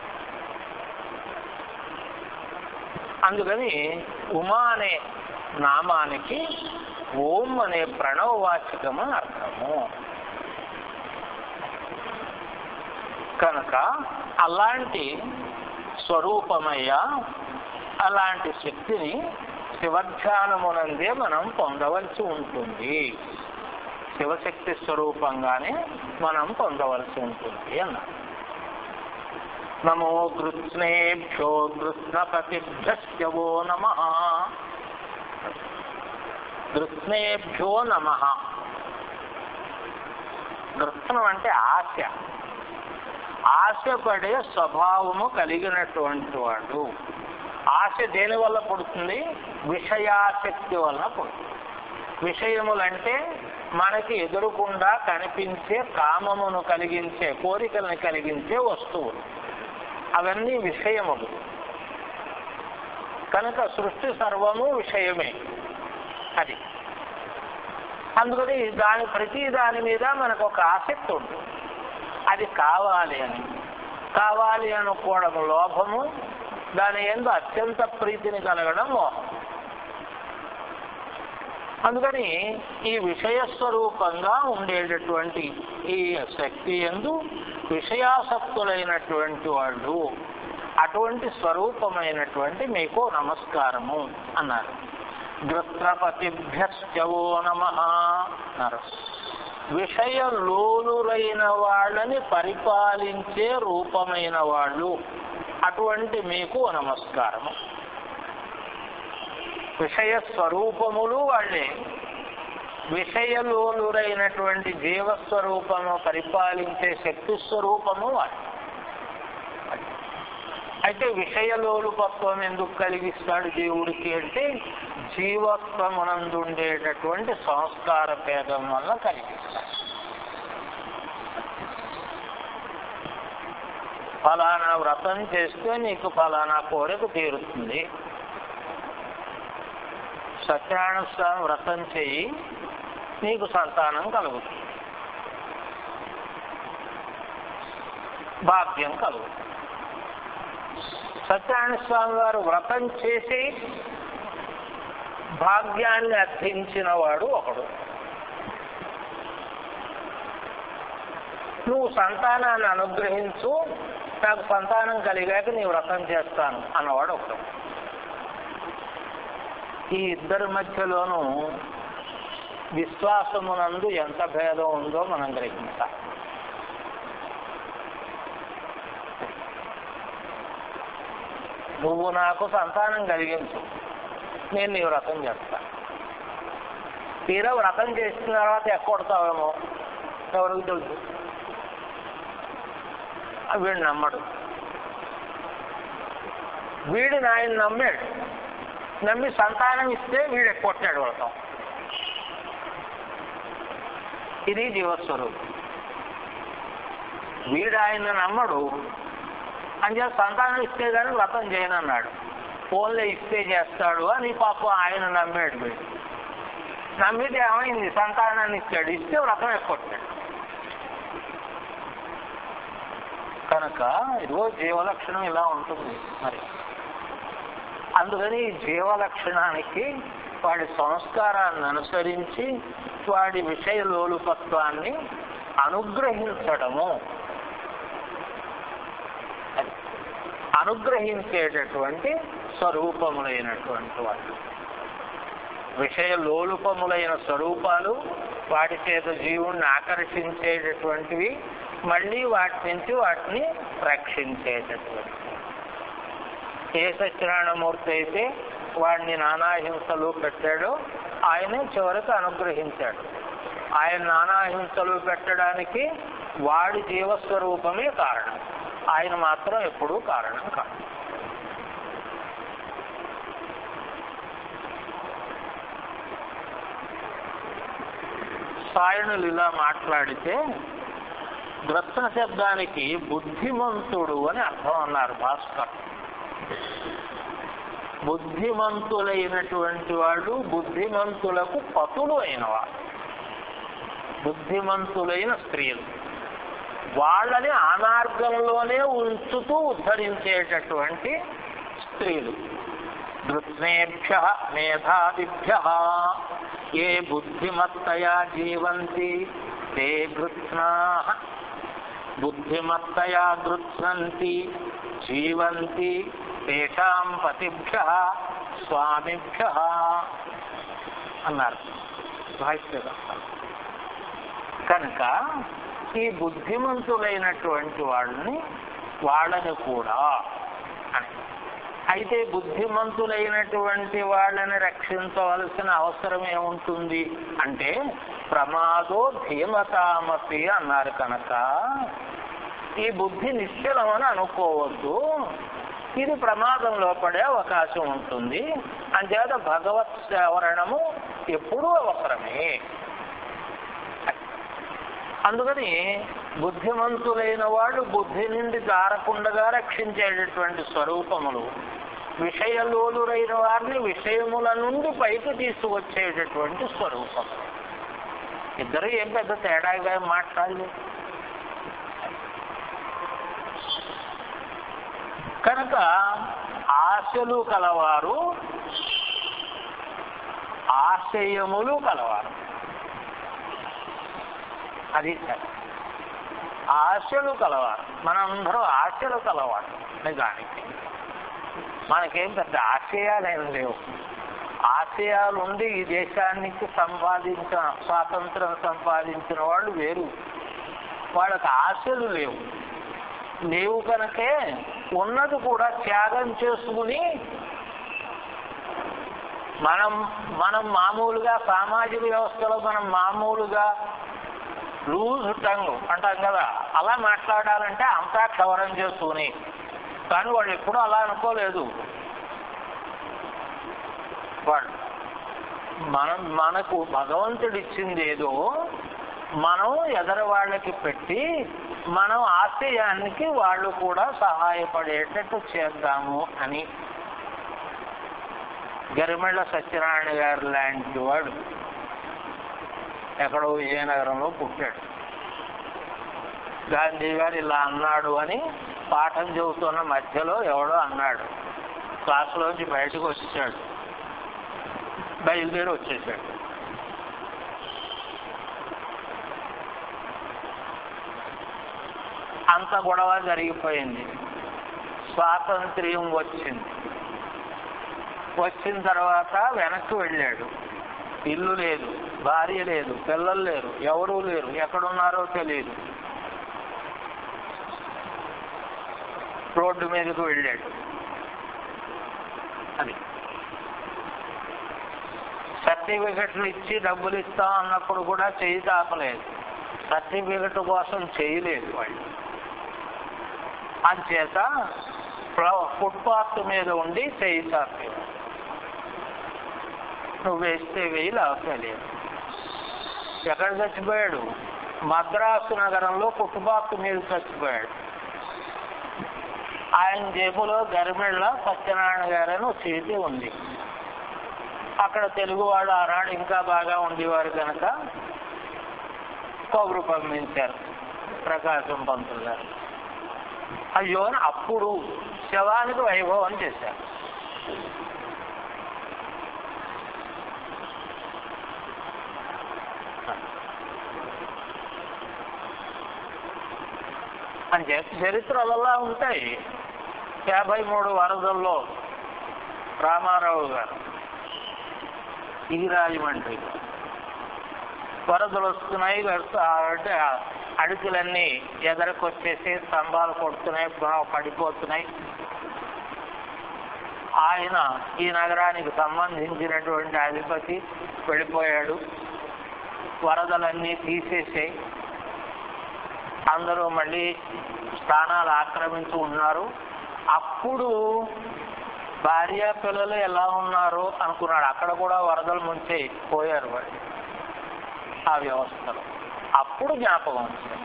Speaker 1: అందుకని ఉమా అనే నామానికి ఓం అనే ప్రణవవాచకము అర్థము. కనుక అలాంటి స్వరూపమయ్యా అలాంటి శక్తిని శివధ్యానమునందే మనం పొందవలసి ఉంటుంది. శివశక్తి స్వరూపంగానే మనం పొందవలసి ఉంటుంది అన్నారు. నమో కృష్ణేభ్యో కృష్ణపతిభ్యశ్చవో నమః. కృష్ణేభ్యో నమః. కృష్ణం అంటే ఆశ. ఆశపడే స్వభావము కలిగినటువంటి వాడు. ఆశ దేని వల్ల పుడుతుంది? విషయాసక్తి వల్ల పుడుతుంది. విషయములంటే మనకి ఎదురుకుండా కనిపించే కామమును కలిగించే, కోరికలను కలిగించే వస్తువులు, అవన్నీ విషయములు. కనుక సృష్టి సర్వము విషయమే. అది అందుకని దాని ప్రతి దాని మీద మనకు ఒక ఆసక్తి ఉంటుంది. అది కావాలి అని కావాలి అనుకోవడం లోభము, దాని యందు అత్యంత ప్రీతిని కలగడం మోహం. అందుకని ఈ విషయస్వరూపంగా ఉండేటటువంటి ఈ శక్తి యందు విషయాసక్తులైనటువంటి వాళ్ళు, అటువంటి స్వరూపమైనటువంటి మీకు నమస్కారము అన్నారు. గృత్రపతిభ్యశ్చవో నమః అన్నారు. విషయలోలురైన వాళ్ళని పరిపాలించే రూపమైన వాళ్ళు, అటువంటి మీకు నమస్కారము. విషయ స్వరూపములు వాళ్ళే. విషయలోలురైనటువంటి జీవస్వరూపము పరిపాలించే శక్తి స్వరూపము వాళ్ళు. అయితే విషయలోలుపత్వం ఎందుకు కలిగిస్తాడు జీవుడికి అంటే జీవత్వమునందుండేటటువంటి సంస్కార భేదం వల్ల కలిగిస్తాడు. ఫలానా వ్రతం చేస్తే నీకు ఫలానా కోరిక తీరుతుంది, సత్యనారాయణ స్వామి వ్రతం చెయ్యి నీకు సంతానం కలుగుతుంది, భాగ్యం కలుగుతుంది. సత్యనారాయణ స్వామి వారు వ్రతం చేసి భాగ్యాన్ని అర్థించిన వాడు ఒకడు. నువ్వు సంతానాన్ని అనుగ్రహించు, నాకు సంతానం కలిగాక నీ వ్రతం చేస్తాను అన్నవాడు ఒకడు. ఈ ఇద్దరి మధ్యలోనూ విశ్వాసమునందు ఎంత భేదం ఉందో మనం గ్రహించాలి. నువ్వు నాకు సంతానం కలిగించు, నేను నీ వ్రతం చేస్తా. తీరా వ్రతం చేసిన తర్వాత ఎక్కొడతావేమో ఎవరికి తెలుసు. వీడు నమ్మడు. వీడిని ఆయన నమ్మాడు, నమ్మి సంతానం ఇస్తే వీడు ఎక్కొట్టాడు వ్రతం. ఇది జీవస్వరూపం. వీడు ఆయన నమ్మడు, అంచేత సంతానం ఇస్తే కానీ వ్రతం చేయనన్నాడు. ఫోన్లో ఇస్తే చేస్తాడు అని పాపం ఆయన నమ్మాడు. వీడు నమ్మితే ఏమైంది? సంతానాన్ని ఇచ్చాడు, ఇస్తే వ్రతం ఎక్కొట్టాడు. కనుక ఇదిగో జీవలక్షణం ఇలా ఉంటుంది మరి. అందుకని ఈ జీవలక్షణానికి వాడి సంస్కారాన్ని అనుసరించి వాడి విషయ లోలుపత్వాన్ని అనుగ్రహించడము, అనుగ్రహించేటటువంటి స్వరూపములైనటువంటి వాళ్ళు. విషయ లోలుపములైన స్వరూపాలు వాటి చేత జీవుణ్ణి ఆకర్షించేటటువంటివి, మళ్ళీ వాటి నుంచి వాటిని రక్షించేటటువంటి. ఏ సత్యనారాయణమూర్తి అయితే వాడిని నానాహింసలు పెట్టాడో ఆయనే చివరికి అనుగ్రహించాడు. ఆయన నానాహింసలు పెట్టడానికి వాడి జీవస్వరూపమే కారణం, ఆయన మాత్రం ఎప్పుడూ కారణం కాదు. సాయణులు ఇలా మాట్లాడితే దృష్ణ శబ్దానికి బుద్ధిమంతుడు అని అర్థం అన్నారు భాస్కర్. బుద్ధిమంతులైనటువంటి వాడు బుద్ధిమంతులకు పతులు అయినవాడు. బుద్ధిమంతులైన స్త్రీలు వాళ్ళని అనార్గంలోనే ఉంచుతూ ఉద్ధరించేటటువంటి స్త్రీలు. దృష్ణేభ్య మేధాదిభ్య ఏ బుద్ధిమత్తయా జీవంతి తే గృత్నా. బుద్ధిమత్తయా గృత్సంతి జీవంతి తేషాం పతిభ్యః స్వామిభ్యః అన్నారు భాష్యకర్త. కనుక ఈ బుద్ధిమంతులైనటువంటి వాళ్ళని వాళ్ళని కూడా అని, అయితే బుద్ధిమంతులైనటువంటి వాళ్ళని రక్షించవలసిన అవసరం ఏముంటుంది అంటే ప్రమాదో ధీమతామపి అన్నారు. కనుక ఈ బుద్ధి నిశ్చలమని అనుకోవద్దు, ఇది ప్రమాదంలో పడే అవకాశం ఉంటుంది. అంచేత భగవత్ శ్రవణము ఎప్పుడూ అవసరమే. అందుకని బుద్ధిమంతులైన వాళ్ళు బుద్ధి నుండి జారకుండగా రక్షించేటటువంటి స్వరూపములు, విషయలోలురైన వారిని విషయముల నుండి పైకి తీసుకొచ్చేటటువంటి స్వరూపం. ఇద్దరు ఏం పెద్ద తేడాగా మాట్లాడలేదు. కనుక ఆశలు కలవారు, ఆశయములు కలవారు. అది ఆశలు కలవారు. మనందరూ ఆశలు కలవారు. నిజానికి మనకేం పెద్ద ఆశయాలేం లేవు. ఆశయాలుండి ఈ దేశానికి సంపాదించిన స్వాతంత్రం సంపాదించిన వాళ్ళు వేరు, వాళ్ళకి ఆశలు లేవు. లేవు కనుకే ఉన్నది కూడా త్యాగం చేసుకుని మనం మనం మామూలుగా సామాజిక వ్యవస్థలో మనం మామూలుగా లూజ్ టంగ్ అంటాం కదా, అలా మాట్లాడాలంటే అంతా క్షవరం చేసుకుని, కానీ వాళ్ళు ఎప్పుడూ అలా అనుకోలేదు. వాళ్ళు మనం మనకు భగవంతుడు ఇచ్చింది ఏదో మనం ఎదర వాళ్ళకి పెట్టి మనం ఆశయానికి వాళ్ళు కూడా సహాయపడేటట్టు చేద్దాము అని. గరిమెళ్ళ సత్యనారాయణ గారు లాంటి వాడు ఎక్కడో విజయనగరంలో పుట్టాడు. గాంధీ గారు ఇలా అన్నాడు అని పాఠం చెబుతున్న మధ్యలో ఎవడో అన్నాడు. క్లాసులోంచి బయటకు వచ్చాడు, బయలుదేరి వచ్చేసాడు. అంత గొడవ జరిగిపోయింది. స్వాతంత్ర్యం వచ్చింది. వచ్చిన తర్వాత వెనక్కి వెళ్ళాడు. ఇల్లు లేదు, భార్య లేదు, పిల్లలు లేరు, ఎవరూ లేరు, ఎక్కడున్నారో తెలియదు. రోడ్డు మీదకు వెళ్ళాడు. అది సర్టిఫికెట్లు ఇచ్చి డబ్బులు ఇస్తాం అన్నప్పుడు కూడా చేయి తాపలేదు. సర్టిఫికెట్ కోసం చేయలేదు వాళ్ళు. అంచేత ఫుట్పాత్ మీద ఉండి చేయి తాపలేదు. నువ్వు వేస్తే వెయ్యి లాభలేదు. ఎక్కడ చచ్చిపోయాడు? మద్రాసు నగరంలో ఫుట్పాత్ మీద చచ్చిపోయాడు. ఆయన జేబులో గరిమెళ్ళ సత్యనారాయణ గారని చీటి ఉంది. అక్కడ తెలుగువాడు ఆనాడు ఇంకా బాగా ఉండేవారు కనుక కబురు పంపించారు ప్రకాశం పంతులు గారు. అయ్యో అని అప్పుడు శవానికి వైభవం చేశారు. అని చెప్పి చరిత్రలలో ఉంటాయి. యాభై మూడు వరదల్లో రామారావు గారు ఈ రాజమండ్రి వరదలు వస్తున్నాయి, అంటే అడుగులన్నీ ఎదరకొచ్చేసి స్తంభాలు కొడుతున్నాయి, పడిపోతున్నాయి. ఆయన ఈ నగరానికి సంబంధించినటువంటి అధిపతి వెళ్ళిపోయాడు. వరదలన్నీ తీసేసాయి. అందరూ మళ్ళీ స్థానాలు ఆక్రమించి ఉన్నారు. అప్పుడు భార్య పిల్లలు ఎలా ఉన్నారు అనుకున్నాడు. అక్కడ కూడా వరదలు ముంచే పోయారు వాళ్ళు ఆ వ్యవస్థలో. అప్పుడు జ్ఞాపకం వచ్చింది.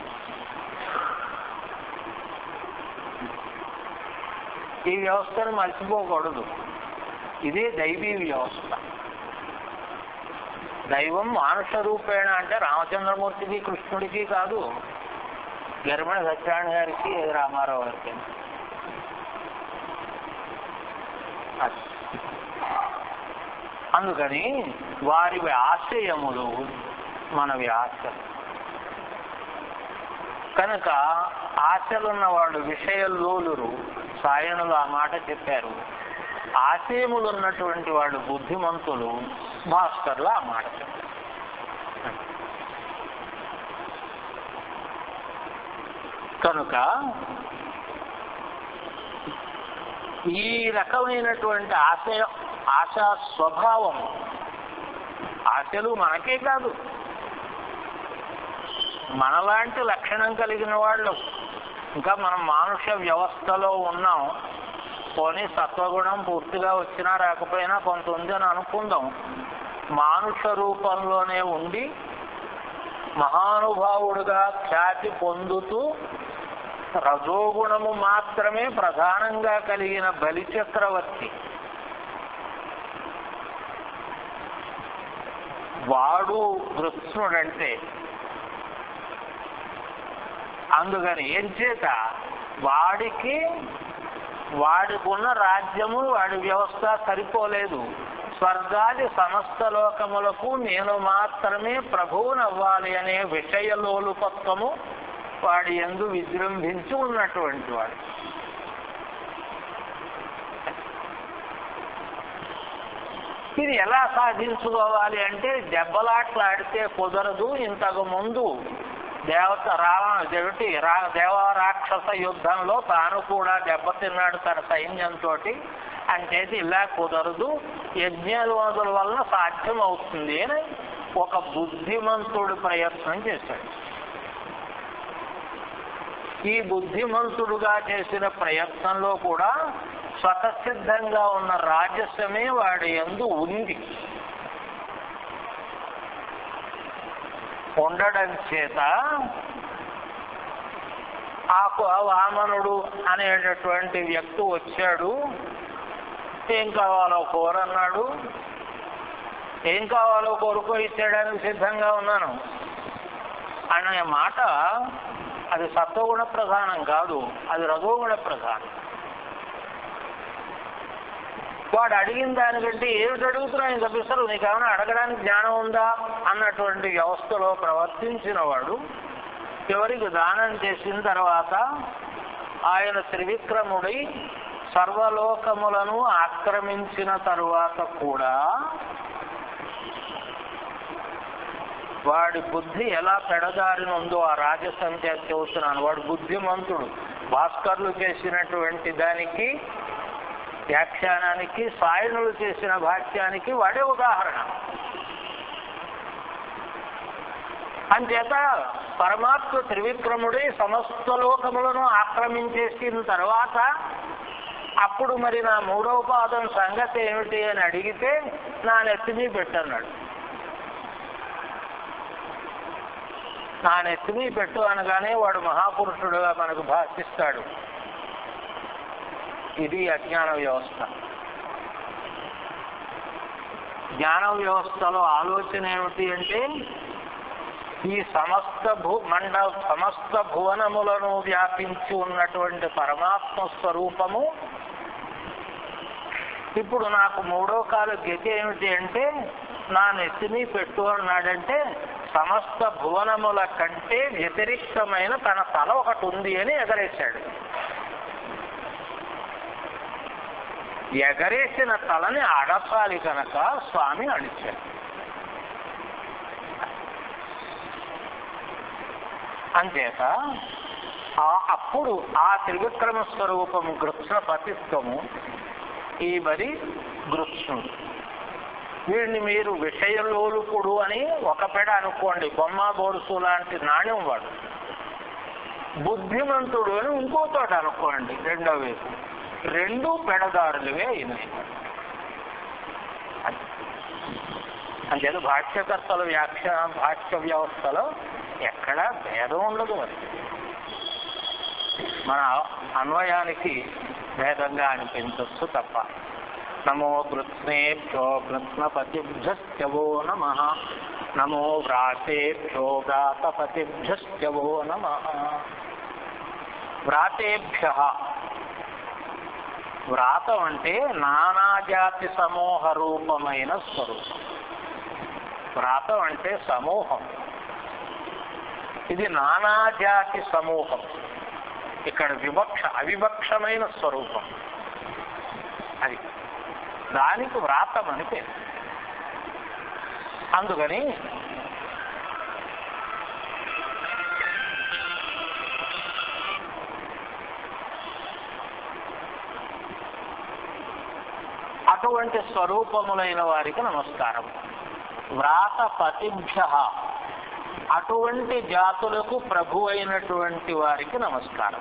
Speaker 1: ఈ వ్యవస్థను మర్చిపోకూడదు. ఇదే దైవీ వ్యవస్థ. దైవం మానుష రూపేణ అంటే రామచంద్రమూర్తికి కృష్ణుడికి కాదు, గరిమెళ్ళ సత్యనారాయణ గారికి రామారావు గారికి. అందుకని వారి ఆశయములు మనవి ఆశలు. కనుక ఆశలున్నవాళ్ళు విషయలోలురు, సాయణులు ఆ మాట చెప్పారు. ఆశయములు ఉన్నటువంటి వాళ్ళు బుద్ధిమంతులు, భాస్కర్లు ఆ మాట చెప్పారు. కనుక ఈ రకమైనటువంటి ఆశయ ఆశా స్వభావం, ఆశలు మనకే కాదు, మనలాంటి లక్షణం కలిగిన వాళ్ళు, ఇంకా మనం మానుష వ్యవస్థలో ఉన్నాం, పోనీ సత్వగుణం పూర్తిగా వచ్చినా రాకపోయినా కొంత ఉంది అని అనుకుందాం. మానుష రూపంలోనే ఉండి మహానుభావుడుగా ఖ్యాతి పొందుతూ రజోగుణము మాత్రమే ప్రధానంగా కలిగిన బలి చక్రవర్తి వాడు కృష్ణుడంటే. అందుకని ఏం చేత వాడికి వాడికున్న రాజ్యము వాడి వ్యవస్థ సరిపోలేదు. స్వర్గాది సమస్త లోకములకు నేను మాత్రమే ప్రభువునవ్వాలి అనే విషయలోలుపత్వము వాడి యందు విజృంభించి ఉన్నటువంటి వాడు. ఇది ఎలా సాధించుకోవాలి అంటే దెబ్బలాట్లాడితే కుదరదు. ఇంతకు ముందు దేవత రావణ చెవిటి రా దేవరాక్షస యుద్ధంలో తాను కూడా దెబ్బతిన్నాడు తన సైన్యంతో. అంటే ఇలా కుదరదు, యజ్ఞోదుల వలన సాధ్యం అవుతుంది అని ఒక బుద్ధిమంతుడు ప్రయత్నం చేశాడు. ఈ బుద్ధిమంతుడుగా చేసిన ప్రయత్నంలో కూడా స్వతసిద్ధంగా ఉన్న రాజస్యమే వాడి యందు ఉంది. ఉండడం చేత ఆ వామనుడు అనేటటువంటి వ్యక్తి వచ్చాడు. ఏం కావాలో కోరన్నాడు. ఏం కావాలో కోరుకో ఇచ్చేయడానికి సిద్ధంగా ఉన్నాను అనే మాట అది సత్వగుణ ప్రధానం కాదు, అది రజోగుణ ప్రధానం. వాడు అడిగిన దానికంటే ఏమిటి అడుగుతున్నావు ఇంత పిసరు, నీకేమైనా అడగడానికి జ్ఞానం ఉందా అన్నటువంటి వ్యవస్థలో ప్రవర్తించిన వాడు చివరికి దానం చేసిన తర్వాత ఆయన త్రివిక్రముడై సర్వలోకములను ఆక్రమించిన తరువాత కూడా వాడి బుద్ధి ఎలా పెడదారినుందో ఆ రాజసంఖ్య చూస్తున్నాను. వాడు బుద్ధిమంతుడు. భాస్కర్లు చేసినటువంటి దానికి వ్యాఖ్యానానికి, సాయణులు చేసిన భాష్యానికి వాడే ఉదాహరణ. అంచేత పరమాత్మ త్రివిక్రముడే సమస్త లోకములను ఆక్రమించేసిన తర్వాత అప్పుడు మరి నా మూడవ పాదం సంగతి ఏమిటి అని అడిగితే నా నెత్తిమీ పెట్టన్నాడు. నా నెత్తిమీ పెట్టు అనగానే వాడు మహాపురుషుడుగా మనకు భాషిస్తాడు. ఇది అజ్ఞాన వ్యవస్థ. జ్ఞాన వ్యవస్థలో ఆలోచన ఏమిటి అంటే ఈ సమస్త భూ మండ సమస్త భువనములను వ్యాపించి ఉన్నటువంటి పరమాత్మ స్వరూపము ఇప్పుడు నాకు మూడో కాలు గతి ఏమిటి అంటే నా నెత్తిని పెట్టు అన్నాడంటే సమస్త భువనముల కంటే వ్యతిరిక్తమైన తన తల ఒకటి ఉంది అని ఎగరేశాడు. ఎగరేసిన తలని అడపాలి కనుక స్వామి అడిచాడు. అంచేత అప్పుడు ఆ త్రివిక్రమ స్వరూపము కృష్ణ పతిత్వము ఈ మరి కృష్ణుడు. వీడిని మీరు విషయలోలుపుడు అని ఒక పెడ అనుకోండి, బొమ్మ బోరుసు లాంటి నాణ్యం వాడు. బుద్ధిమంతుడు అని ఇంకో తోట అనుకోండి, రెండో వైపు. రెండు పెడదారులువే అయినాయి. అంతేది భాష్యకర్తల వ్యాఖ్య భాష్య వ్యవస్థలో ఎక్కడా భేదం ఉండదు. మరి మన అన్వయానికి భేదంగా అనిపించచ్చు తప్ప. నమో కృష్ణేభ్యో కృష్ణపతిభ్యశ్చవో నమః, నమో వ్రాతేభ్యో వ్రాతపతిభ్యశ్చవో నమః. వ్రాతేభ్యః, వ్రాతం అంటే నానాజాతి సమూహ రూపమైన స్వరూపం. వ్రాతం అంటే సమూహం. ఇది నానాజాతి సమూహం. ఇక్కడ వివక్ష అవివక్షమైన స్వరూపం. అది దానికి వ్రాతం అని పేరు. అందుకని అటువంటి స్వరూపములైన వారికి నమస్కారం. వ్రాత పతిభ్య అటువంటి జాతులకు ప్రభు అయినటువంటి వారికి నమస్కారం.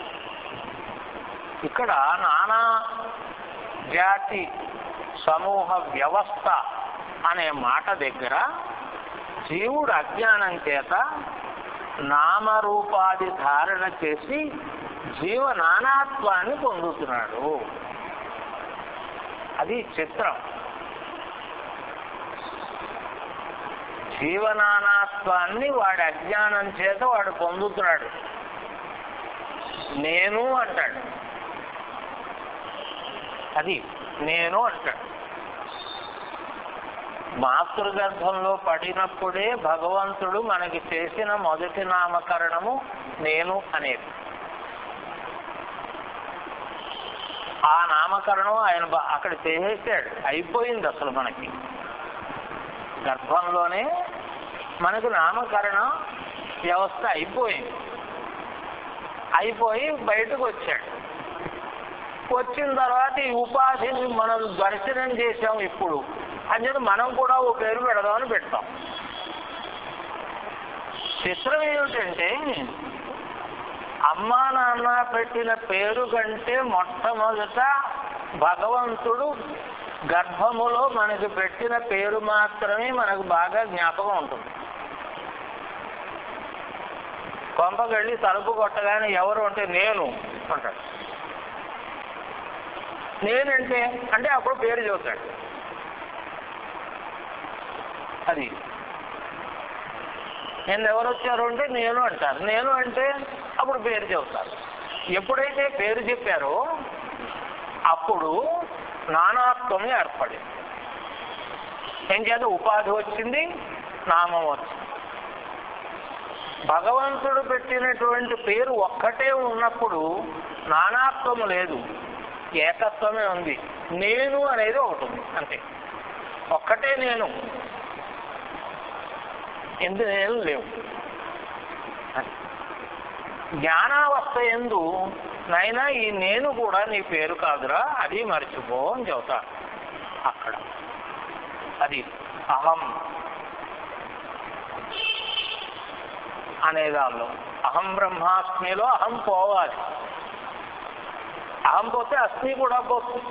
Speaker 1: ఇక్కడ నానా జాతి సమూహ వ్యవస్థ అనే మాట దగ్గర జీవుడు అజ్ఞానం చేత నామరూపాది ధారణ చేసి జీవ నానాత్వాన్ని పొందుతున్నాడు. అది చిత్రం. జీవనానాత్వాన్ని వాడి అజ్ఞానం చేత వాడు పొందుతున్నాడు. నేను అంటాడు, అది నేను అంటాడు. మాతృగర్భంలో పడినప్పుడే భగవంతుడు మనకి చేసిన మొదటి నామకరణము నేను అనేది. ఆ నామకరణం ఆయన అక్కడ చేసేసాడు, అయిపోయింది. అసలు మనకి గర్భంలోనే మనకు నామకరణ వ్యవస్థ అయిపోయింది. అయిపోయి బయటకు వచ్చాడు. వచ్చిన తర్వాత ఈ ఉపాధిని మనం దర్శనం చేసాం. ఇప్పుడు అని మనం కూడా ఓ పేరు పెడదామని పెట్టాం. చిత్రం ఏమిటంటే అమ్మా నాన్న పెట్టిన పేరు కంటే మొట్టమొదట భగవంతుడు గర్భములో మనకు పెట్టిన పేరు మాత్రమే మనకు బాగా జ్ఞాపకం ఉంటుంది. కొంపకెళ్ళి తలుపు కొట్టగానే ఎవరు అంటే నేను అంటాడు. నేనంటే అంటే అప్పుడు పేరు చెబుతాడు. అది నేను ఎవరు వచ్చారు అంటే నేను అంటారు. నేను అంటే అప్పుడు పేరు చెబుతారు. ఎప్పుడైతే పేరు చెప్పారో అప్పుడు నానాత్వం ఏర్పడింది. ఏం చేత ఉపాధి వచ్చింది, నామం వచ్చింది. భగవంతుడు పెట్టినటువంటి పేరు ఒక్కటే ఉన్నప్పుడు నానాత్వం లేదు, ఏకత్వమే ఉంది. నేను అనేది ఒకటి ఉంది అంతే. ఒక్కటే నేను, ఎందు నేను లేవు. జ్ఞానావస్థ ఎందు నైనా ఈ నేను కూడా నీ పేరు కాదురా, అది మర్చిపో అని చెబుతా. అక్కడ అది అహం అనేదాల్లో అహం బ్రహ్మాస్మిలో అహం పోవాలి. అహం పోతే అస్మి కూడా పోతుంది.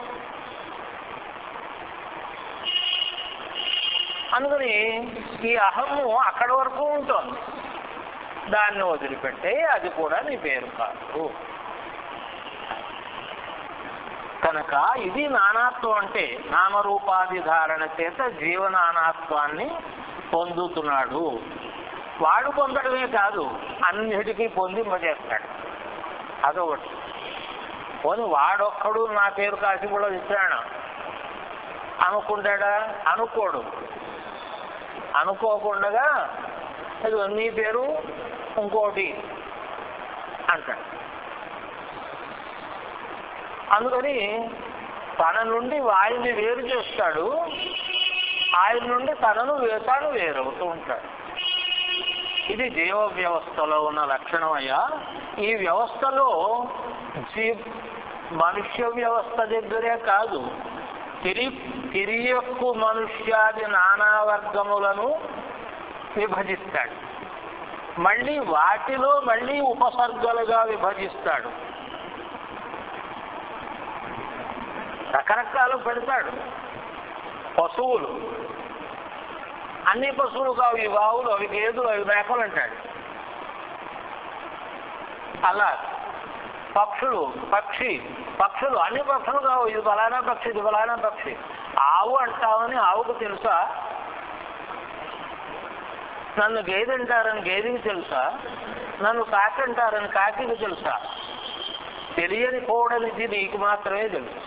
Speaker 1: అందుకని ఈ అహము అక్కడి వరకు ఉంటుంది. దాన్ని వదిలిపెట్టే అది కూడా నీ పేరు కాదు. కనుక ఇది నానాత్వం అంటే నామరూపాది ధారణ చేత జీవనానాత్వాన్ని పొందుతున్నాడు. వాడు పొందడమే కాదు, అన్నిటికీ పొందింపజేస్తాడు. అదొకటి. పోనీ వాడొక్కడు నా పేరు కాసి కూడా ఇస్తాడు అనుకుంటాడా? అనుకోడు. అనుకోకుండా అది నీ పేరు ఇంకోటి అంటాడు. అందుకని తన నుండి వారిని వేరు చేస్తాడు, ఆయన నుండి తనను తాను వేరవుతూ ఉంటాడు. ఇది జీవ వ్యవస్థలో ఉన్న లక్షణం అయ్యా. ఈ వ్యవస్థలో జీ మనుష్య వ్యవస్థ దగ్గరే కాదు, తిరి తిరియక్కు మనుష్యాది నానా వర్గములను విభజిస్తాడు. మళ్ళీ వాటిలో మళ్ళీ ఉపసర్గలుగా విభజిస్తాడు. రకరకాలు పెడతాడు. పశువులు అన్ని పశువులు కావు, ఇవి ఆవులు, అవి గేదెలు, అవి మేకలు అంటాడు. అలా పక్షులు పక్షి పక్షులు అన్ని పక్షులు కావు, ఇది బలానా పక్షి, ఇది బలానా పక్షి. ఆవు అంటామని ఆవుకు తెలుసా? నన్ను గేదె అంటారని గేదెకి తెలుసా? నన్ను కాకి అంటారని కాకికి తెలుసా? తెలియని కూడనిది నీకు మాత్రమే తెలుసు.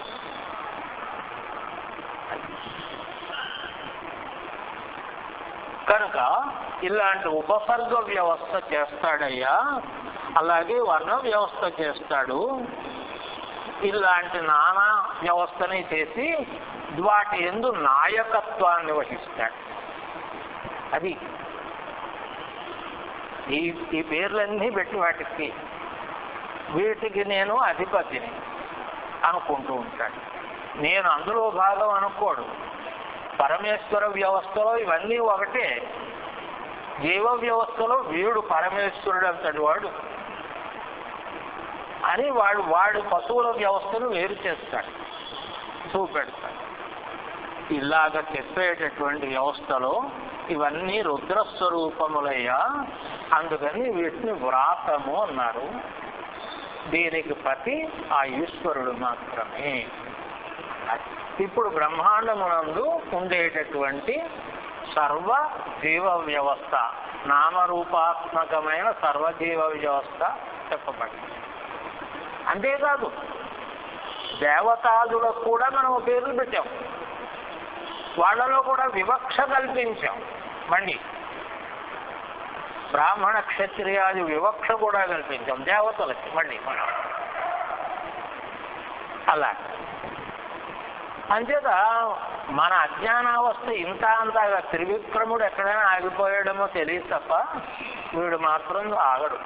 Speaker 1: కనుక ఇలాంటి ఉపసర్గ వ్యవస్థ చేస్తాడయ్యా. అలాగే వర్ణ వ్యవస్థ చేస్తాడు. ఇలాంటి నానా వ్యవస్థని చేసి వాటి యందు నాయకత్వాన్ని వహిస్తాడు. అది ఈ ఈ పేర్లన్నీ పెట్టి వాటికి వీటికి నేను అధిపతిని అనుకుంటూ ఉంటాడు. నేను అందులో భాగం అనుకోడు. పరమేశ్వర వ్యవస్థలో ఇవన్నీ ఒకటే. జీవ వ్యవస్థలో వీడు పరమేశ్వరుడు అంతటి వాడు అని వాడు వాడు పశువుల వ్యవస్థను వేరు చేస్తాడు, చూపెడతాడు. ఇలాగ చెప్పేటటువంటి వ్యవస్థలో ఇవన్నీ రుద్రస్వరూపములయ్యా, అందుకని వీటిని వ్రాతము అన్నారు. దీనికి పతి ఆ ఈశ్వరుడు మాత్రమే. ఇప్పుడు బ్రహ్మాండమునందు ఉండేటటువంటి సర్వ జీవ వ్యవస్థ, నామరూపాత్మకమైన సర్వజీవ వ్యవస్థ చెప్పబడింది. అంతేకాదు దేవతాదులకు కూడా మనం పేర్లు పెట్టాం, వాళ్ళలో కూడా వివక్ష కల్పించాం. మళ్ళీ బ్రాహ్మణ క్షత్రియాది వివక్ష కూడా కల్పించాం దేవతలకి. మళ్ళీ మనం అలా అంచేత మన అజ్ఞానావస్థ ఇంత అంతగా త్రివిక్రముడు ఎక్కడైనా ఆగిపోయాడేమో తెలియదు తప్ప వీడు మాత్రం ఆగడు.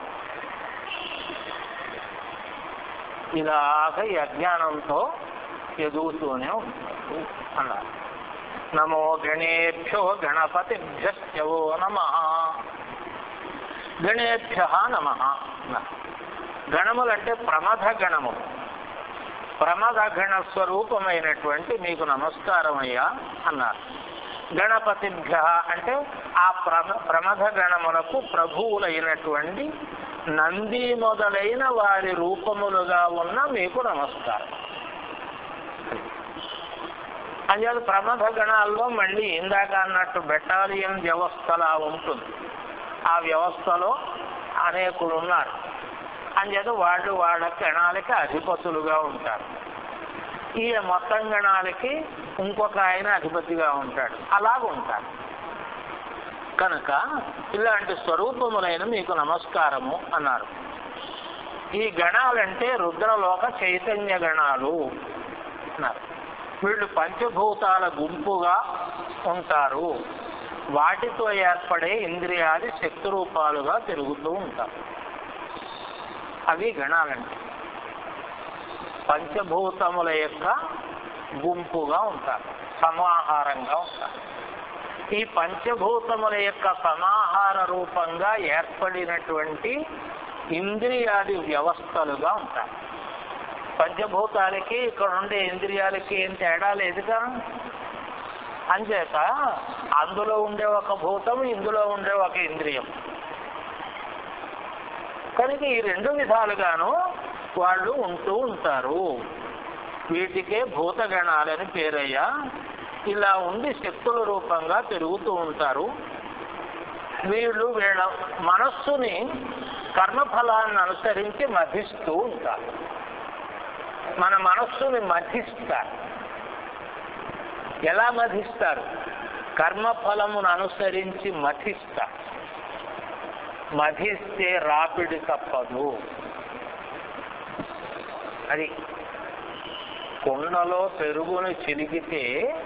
Speaker 1: ఇలాగ ఈ అజ్ఞానంతో ఎదుగుతూనే ఉంటాడు అన్నారు. నమో గణేభ్యో గణపతిభ్యశ్చో నమః. గణేభ్య నమః. గణములంటే ప్రమథ గణము, ప్రమథ గణ స్వరూపమైనటువంటి మీకు నమస్కారం అయ్యా అన్నారు. గణపతిభ్య అంటే ఆ ప్రమ ప్రమథ గణములకు ప్రభువులైనటువంటి నంది మొదలైన వారి రూపములుగా ఉన్న మీకు నమస్కారం. అంచేత ప్రమథ గణాల్లో మళ్ళీ ఇందాక అన్నట్టు బెటాలియన్ వ్యవస్థలా ఉంటుంది. ఆ వ్యవస్థలో అనేకులు ఉన్నారు. అంచేత వాళ్ళు వాళ్ళ గణాలకి అధిపతులుగా ఉంటారు. ఈ మొత్తం గణాలకి ఇంకొక ఆయన అధిపతిగా ఉంటాడు. అలాగుంటారు. కనుక ఇలాంటి స్వరూపములైన మీకు నమస్కారము అన్నారు. ఈ గణాలంటే రుద్రలోక చైతన్య గణాలు అన్నారు. వీళ్ళు పంచభూతాల గుంపుగా ఉంటారు. వాటితో ఏర్పడే ఇంద్రియాది శక్తి రూపాలుగా తిరుగుతూ ఉంటారు. అవి గణాలంటే పంచభూతముల యొక్క గుంపుగా ఉంటారు, సమాహారంగా ఉంటారు. ఈ పంచభూతముల యొక్క సమాహార రూపంగా ఏర్పడినటువంటి ఇంద్రియాది వ్యవస్థలుగా ఉంటారు. పంచభూతాలకి ఇక్కడ ఉండే ఇంద్రియాలకి ఏం తేడా లేదుగా. అంచేత అందులో ఉండే ఒక భూతం, ఇందులో ఉండే ఒక ఇంద్రియం. కనుక ఈ రెండు విధాలుగాను వాళ్ళు ఉంటూ ఉంటారు. వీటికే భూతగణాలని పేరయ్యా. ఇలా ఉండి శక్తుల రూపంగా తిరుగుతూ ఉంటారు. వీళ్ళు వీళ్ళ మనస్సుని కర్మఫలాన్ని అనుసరించి మధిస్తూ ఉంటారు. మన మనస్సుని మధిస్తారు. ఎలా మధిస్తారు? కర్మఫలమును అనుసరించి మధిస్తారు. మధిస్తే రాపిడి తప్పదు. అది కుండలో పెరుగుని చిలికితే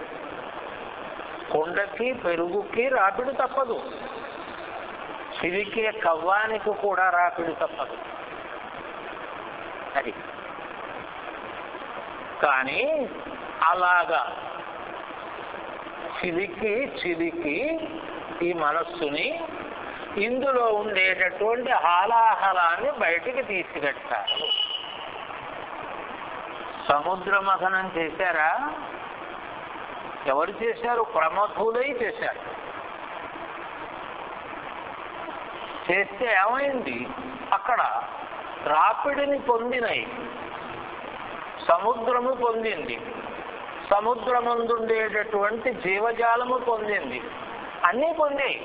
Speaker 1: కుండకి పెరుగుకి రాపిడి తప్పదు. చిలికే కవ్వానికి కూడా రాపిడి తప్పదు. అది కానీ అలాగా చిలికి చిలికి ఈ మనస్సుని ఇందులో ఉండేటటువంటి హాలాహలాన్ని బయటికి తీసుకెట్టారు. సముద్ర మథనం చేశారా? ఎవరు చేశారు? ప్రమథులై చేశారు. చేస్తే ఏమైంది? అక్కడ రాపిడిని పొందినయి సముద్రము పొందింది, సముద్రమందుండేటటువంటి జీవజాలము పొందింది, అన్నీ పొందాయి.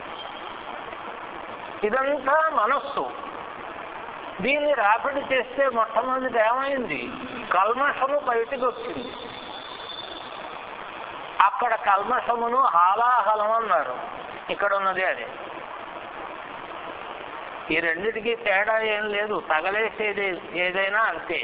Speaker 1: ఇదంతా మనస్సు. దీన్ని రాపిడి చేస్తే మొట్టమొదటి ఏమైంది? కల్మషము బయటికి వచ్చింది. అక్కడ కల్మషమును హాలాహలం అన్నారు, ఇక్కడ ఉన్నది అదే. ఈ రెండిటికి తేడా ఏం లేదు, తగలేసేది ఏదైనా అంతే.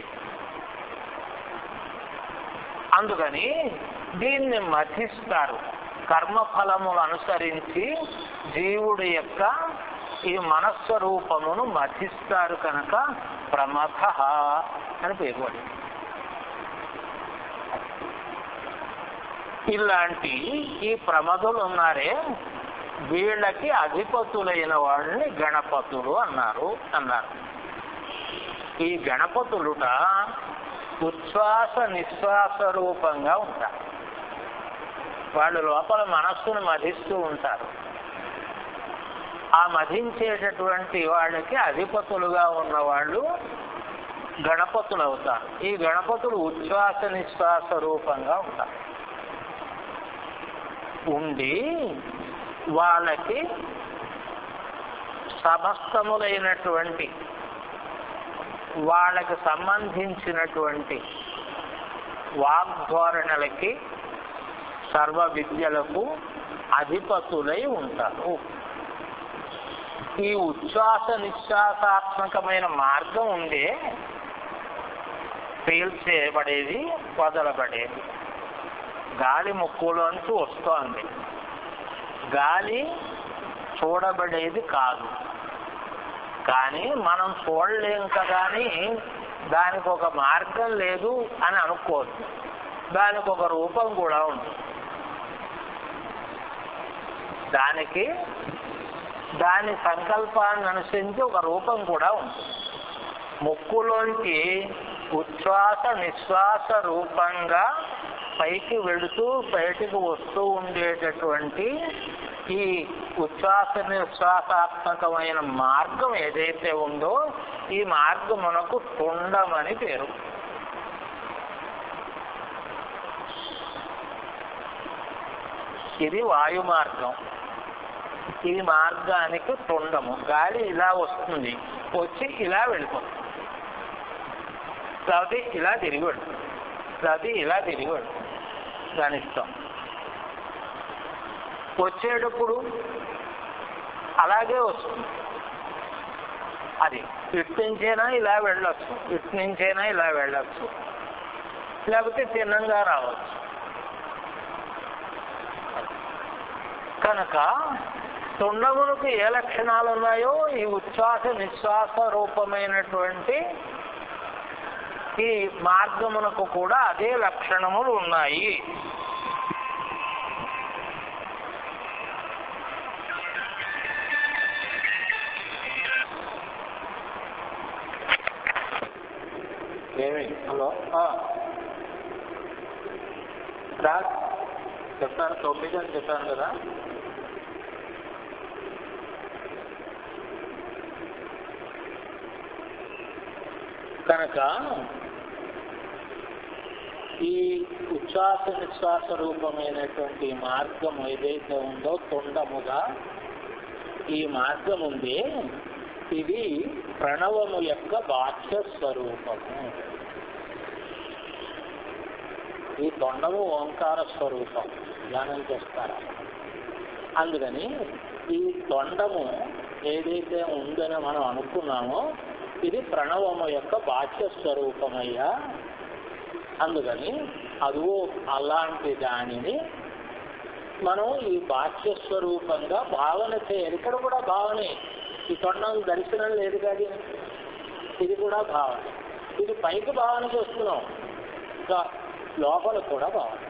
Speaker 1: అందుకని దీన్ని మథిస్తారు. కర్మఫలములు అనుసరించి జీవుడి యొక్క ఈ మనస్వరూపమును మథిస్తారు కనుక ప్రమథ అని పేరు పడింది. ఇలాంటి ఈ ప్రమదులు ఉన్నారే, వీళ్ళకి అధిపతులైన వాళ్ళని గణపతులు అన్నారు అన్నారు ఈ గణపతులుట ఉచ్ఛ్వాస నిశ్వాస రూపంగా ఉంటారు. వాళ్ళు లోపల మనస్సును మధిస్తూ ఉంటారు. ఆ మధించేటటువంటి వాళ్ళకి అధిపతులుగా ఉన్న వాళ్ళు గణపతులు అవుతారు. ఈ గణపతులు ఉచ్ఛ్వాస నిశ్వాస రూపంగా ఉంటారు. ఉండి వాళ్ళకి సమస్తములైనటువంటి వాళ్ళకి సంబంధించినటువంటి వాగ్ధోరణలకి సర్వ విద్యలకు అధిపతులై ఉంటారు. ఈ ఉచ్ఛ్వాస నిశ్వాసాత్మకమైన మార్గం ఉండే, పీల్చేయబడేది వదలబడేది, గాలి ముక్కులోంచి వస్తోంది. గాలి చూడబడేది కాదు, కానీ మనం చూడలేం కదా అని దానికి ఒక మార్గం లేదు అని అనుకోవద్దు. దానికి ఒక రూపం కూడా ఉంటుంది. దానికి దాని సంకల్పాన్ని అనుసరించి ఒక రూపం కూడా ఉంటుంది. ముక్కులోంచి ఉచ్ఛ్వాస నిశ్వాస రూపంగా పైకి వెళుతూ బయటికి వస్తూ ఉండేటటువంటి ఈ ఉచ్ఛ్వాస నిశ్వాసాత్మకమైన మార్గం ఏదైతే ఉందో, ఈ మార్గమునకు తుండమని పేరు. ఇది వాయు మార్గం. ఈ మార్గానికి తుండము. గాలి ఇలా వస్తుంది, వచ్చి ఇలా వెళ్ళిపోతుంది, లేకపోతే ఇలా తిరిగి వెళ్తుంది, లేకపోతే ఇలా తిరిగి వెళ్తుంది. దాని ఇష్టం. వచ్చేటప్పుడు అలాగే వస్తుంది. అది ఇటు నుంచైనా ఇలా వెళ్ళొచ్చు, ఇటు నుంచైనా ఇలా వెళ్ళొచ్చు, లేకపోతే తిన్నంగా రావచ్చు. కనుక తుండములకు ఏ లక్షణాలు ఉన్నాయో ఈ ఉచ్ఛ్వాస నిశ్వాస రూపమైనటువంటి ఈ మార్గమునకు కూడా అదే లక్షణములు ఉన్నాయి. ఏమి హలో చెప్పాను, తొమ్మిది అని చెప్పాను కదా. కనుక ఈ ఉచ్ఛ్వాస నిశ్వాస రూపమైనటువంటి మార్గం ఏదైతే ఉందో తుండముగా ఈ మార్గం ఉంది, ఇది ప్రణవము యొక్క బాహ్య స్వరూపము. ఈ తొండము ఓంకార స్వరూపం, ధ్యానం చేస్తారా. అందుకని ఈ తొండము ఏదైతే ఉందని మనం అనుకున్నామో ఇది ప్రణవము యొక్క బాహ్య స్వరూపమయ్యా. అందుకని అదుగో అలాంటి దానిని మనం ఈ బాహ్య స్వరూపంగా భావన చేయాలి. ఇక్కడ కూడా భావనే. ఈ తొండం దర్శనం లేదు కానీ ఇది కూడా భావన. ఇది పైకి భావన చేస్తున్నాం, ఇంకా లోపల కూడా భావన.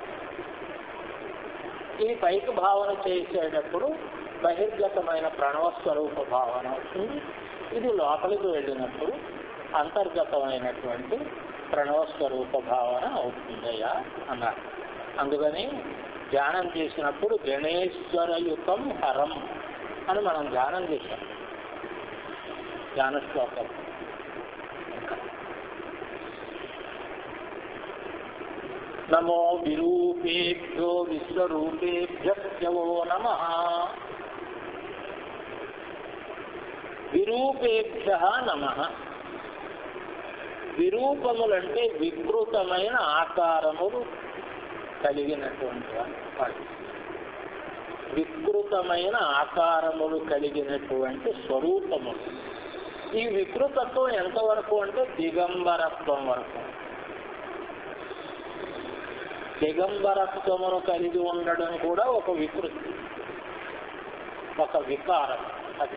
Speaker 1: ఈ పైకి భావన చేసేటప్పుడు బహిర్గతమైన ప్రణవ స్వరూప భావన అవుతుంది. ఇది లోపలికి వెళ్ళినప్పుడు అంతర్గతమైనటువంటి ప్రణవ స్వరూప భావన అవుతుందయ్యా అన్నారు. అందుకని ధ్యానం చేసినప్పుడు గణేశ్వరయుతం హరం అని మనం ధ్యానం చేశాం. ధ్యాన శ్లోకం నమో విరూపేభ్యో విశ్వరూపేభ్యో నమః. విరూపేభ్య నమః. విరూపములంటే వికృతమైన ఆకారములు కలిగినటువంటి వాడు. వికృతమైన ఆకారములు కలిగినటువంటి స్వరూపములు ఈ వికృతత్వం ఎంతవరకు అంటే దిగంబరత్వం వరకు. దిగంబరత్వమును కలిగి ఉండడం కూడా ఒక వికృతి, ఒక వికారం అది.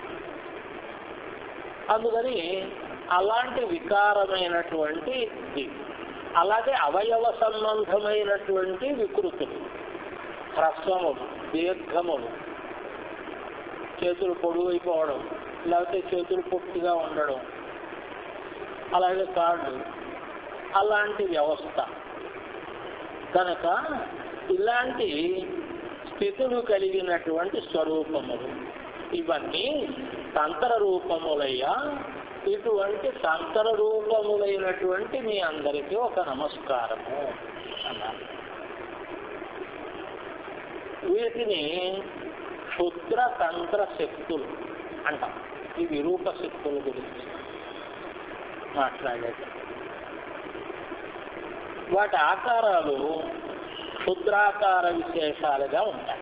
Speaker 1: అందుకని అలాంటి వికారమైనటువంటి అలాగే అవయవ సంబంధమైనటువంటి వికృతులు, హ్రస్వములు, దీర్ఘములు, చేతులు పొడువైపోవడం, లేకపోతే చేతులు పొట్టిగా ఉండడం, అలాగే కాళ్ళు, అలాంటి వ్యవస్థ కనుక ఇలాంటి స్థితులు కలిగినటువంటి స్వరూపములు ఇవన్నీ సంతర రూపములయ్యా. ఇటువంటి సంతర రూపములైనటువంటి మీ అందరికీ ఒక నమస్కారము అన్నారు. వీటిని క్షుద్ర తంత్ర శక్తులు అంటాం. ఈ విరూప శక్తుల గురించి మాట్లాడేది. వాటి ఆకారాలు క్షుద్రాకార విశేషాలుగా ఉంటాయి.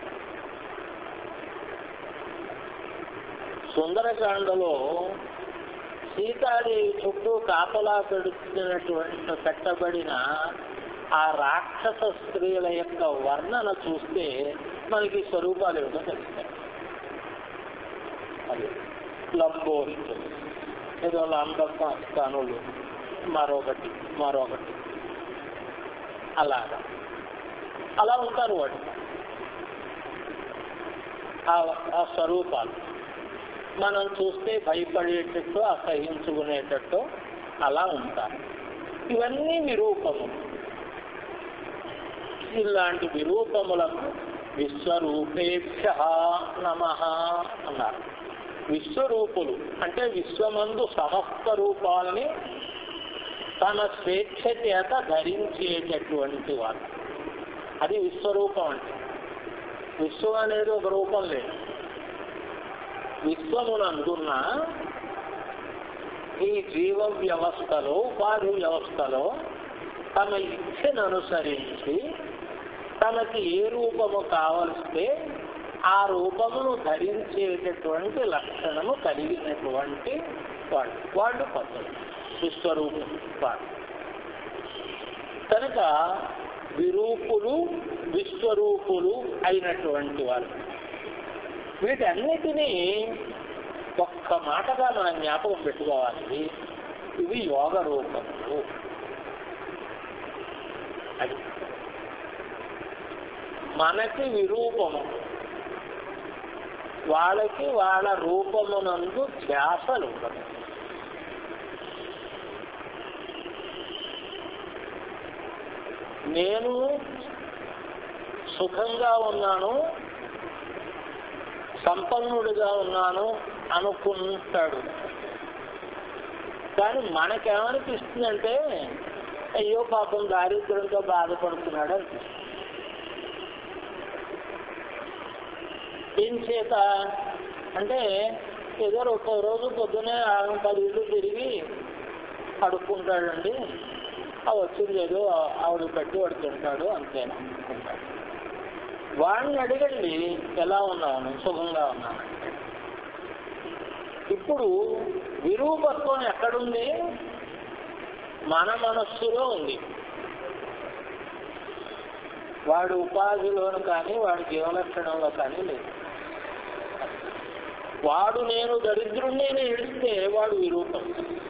Speaker 1: సుందరకాండలో సీతాదేవి చుట్టూ కాపలా పెడుతున్నటువంటి పెట్టబడిన ఆ రాక్షస స్త్రీల యొక్క వర్ణన చూస్తే మనకి స్వరూపాలు ఏమిటో తెలుస్తాయి. అది లంబోహితులు, ఏదో లంబమ్మ కనులు, మరొకటి మరొకటి అలాగా అలా ఉంటారు వాటి ఆ స్వరూపాలు. మనం చూస్తే భయపడేటట్టు, అసహించుకునేటట్టు అలా ఉంటారు. ఇవన్నీ విరూపము. ఇలాంటి విరూపములకు విశ్వరూపేభ్య నమః అన్నారు. విశ్వరూపులు అంటే విశ్వమందు సమస్త రూపాలని తన స్వేచ్ఛ చేత ధరించేటటువంటి వారు. అది విశ్వరూపం అంటే. విశ్వం అనేది ఒక రూపం లేదు. విశ్వమునందున్న ఈ జీవ వ్యవస్థలో, ఉపాధి వ్యవస్థలో తమ ఇచ్ఛను అనుసరించి తనకి ఏ రూపము కావలిస్తే ఆ రూపమును ధరించేటటువంటి లక్షణము కలిగినటువంటి వాడు వాళ్ళు పద్ధతి విశ్వరూపం వాడు. కనుక విరూపులు విశ్వరూపులు అయినటువంటి వారు. వీటన్నిటినీ ఒక్క మాటగా మనం జ్ఞాపకం పెట్టుకోవాలి. ఇవి యోగ రూపములు. అది మనకి విరూపము, వాళ్ళకి వాళ్ళ రూపమునందు ధ్యాసలు ఉండదు. నేను సుఖంగా ఉన్నాను, సంపన్నుడిగా ఉన్నాను అనుకుంటాడు. కానీ మనకేమనిపిస్తుందంటే అయ్యో పాపం దారిద్ర్యంతో బాధపడుతున్నాడు అనిపిస్తుంది. ఏం చేత అంటే ఏదో ఒక రోజు పొద్దునే పది ఇళ్ళు తిరిగి అడుక్కుంటాడండి, ఆ వచ్చింది ఏదో ఆవిడ పెట్టి వాడు తింటాడు అంతేనా అనుకుంటాడు. వాడిని అడగండి ఎలా ఉన్నాను, సుఖంగా ఉన్నాను. ఇప్పుడు విరూపత్వం ఎక్కడుంది? మన మనస్సులో ఉంది. వాడి ఉపాధిలోను కానీ వాడి జీవలక్షణంలో కానీ లేదు. వాడు నేను దరిద్రుణ్ణి ఏడిస్తే వాడు విరూపం.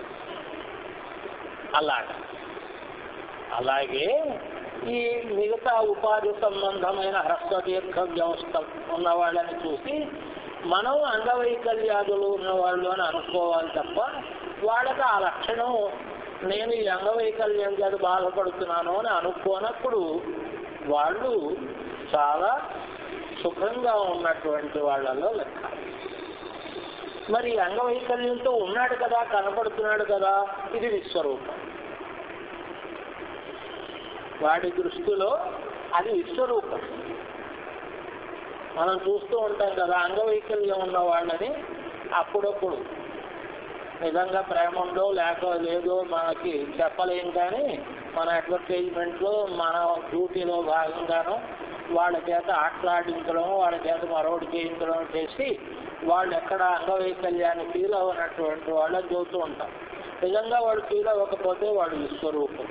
Speaker 1: అలాగే అలాగే ఈ మిగతా ఉపాధి సంబంధమైన హ్రస్వ దీర్ఘ వ్యవస్థ ఉన్న వాళ్ళని చూసి మనం అంగవైకల్యాదులు ఉన్నవాళ్ళు అని అనుకోవాలి తప్ప వాళ్ళకి ఆ లక్షణం నేను ఈ అంగవైకల్యం చేత బాధపడుతున్నాను అని అనుకోనప్పుడు వాళ్ళు చాలా సుఖంగా ఉన్నటువంటి వాళ్ళలో లెక్క. మరి అంగవైకల్యంతో ఉన్నాడు కదా, కనపడుతున్నాడు కదా, ఇది విశ్వరూపం. వాడి దృష్టిలో అది విశ్వరూపం. మనం చూస్తూ ఉంటాం కదా అంగవైకల్యం ఉన్న వాళ్ళని. అప్పుడప్పుడు నిజంగా ప్రేమ ఉందో లేక లేదో మనకి చెప్పలేం, కానీ మన అడ్వర్టైజ్మెంట్లో మన డ్యూటీలో భాగంగానో వాళ్ళ చేత ఆటలాడించడం, వాళ్ళ చేత మరొకటి చేయించడం చేసి వాళ్ళు ఎక్కడ అంగవైకల్యాన్ని ఫీల్ అవ్వనటువంటి వాళ్ళని చూస్తూ ఉంటాం. నిజంగా వాడు ఫీల్ అవ్వకపోతే వాడు విశ్వరూపం,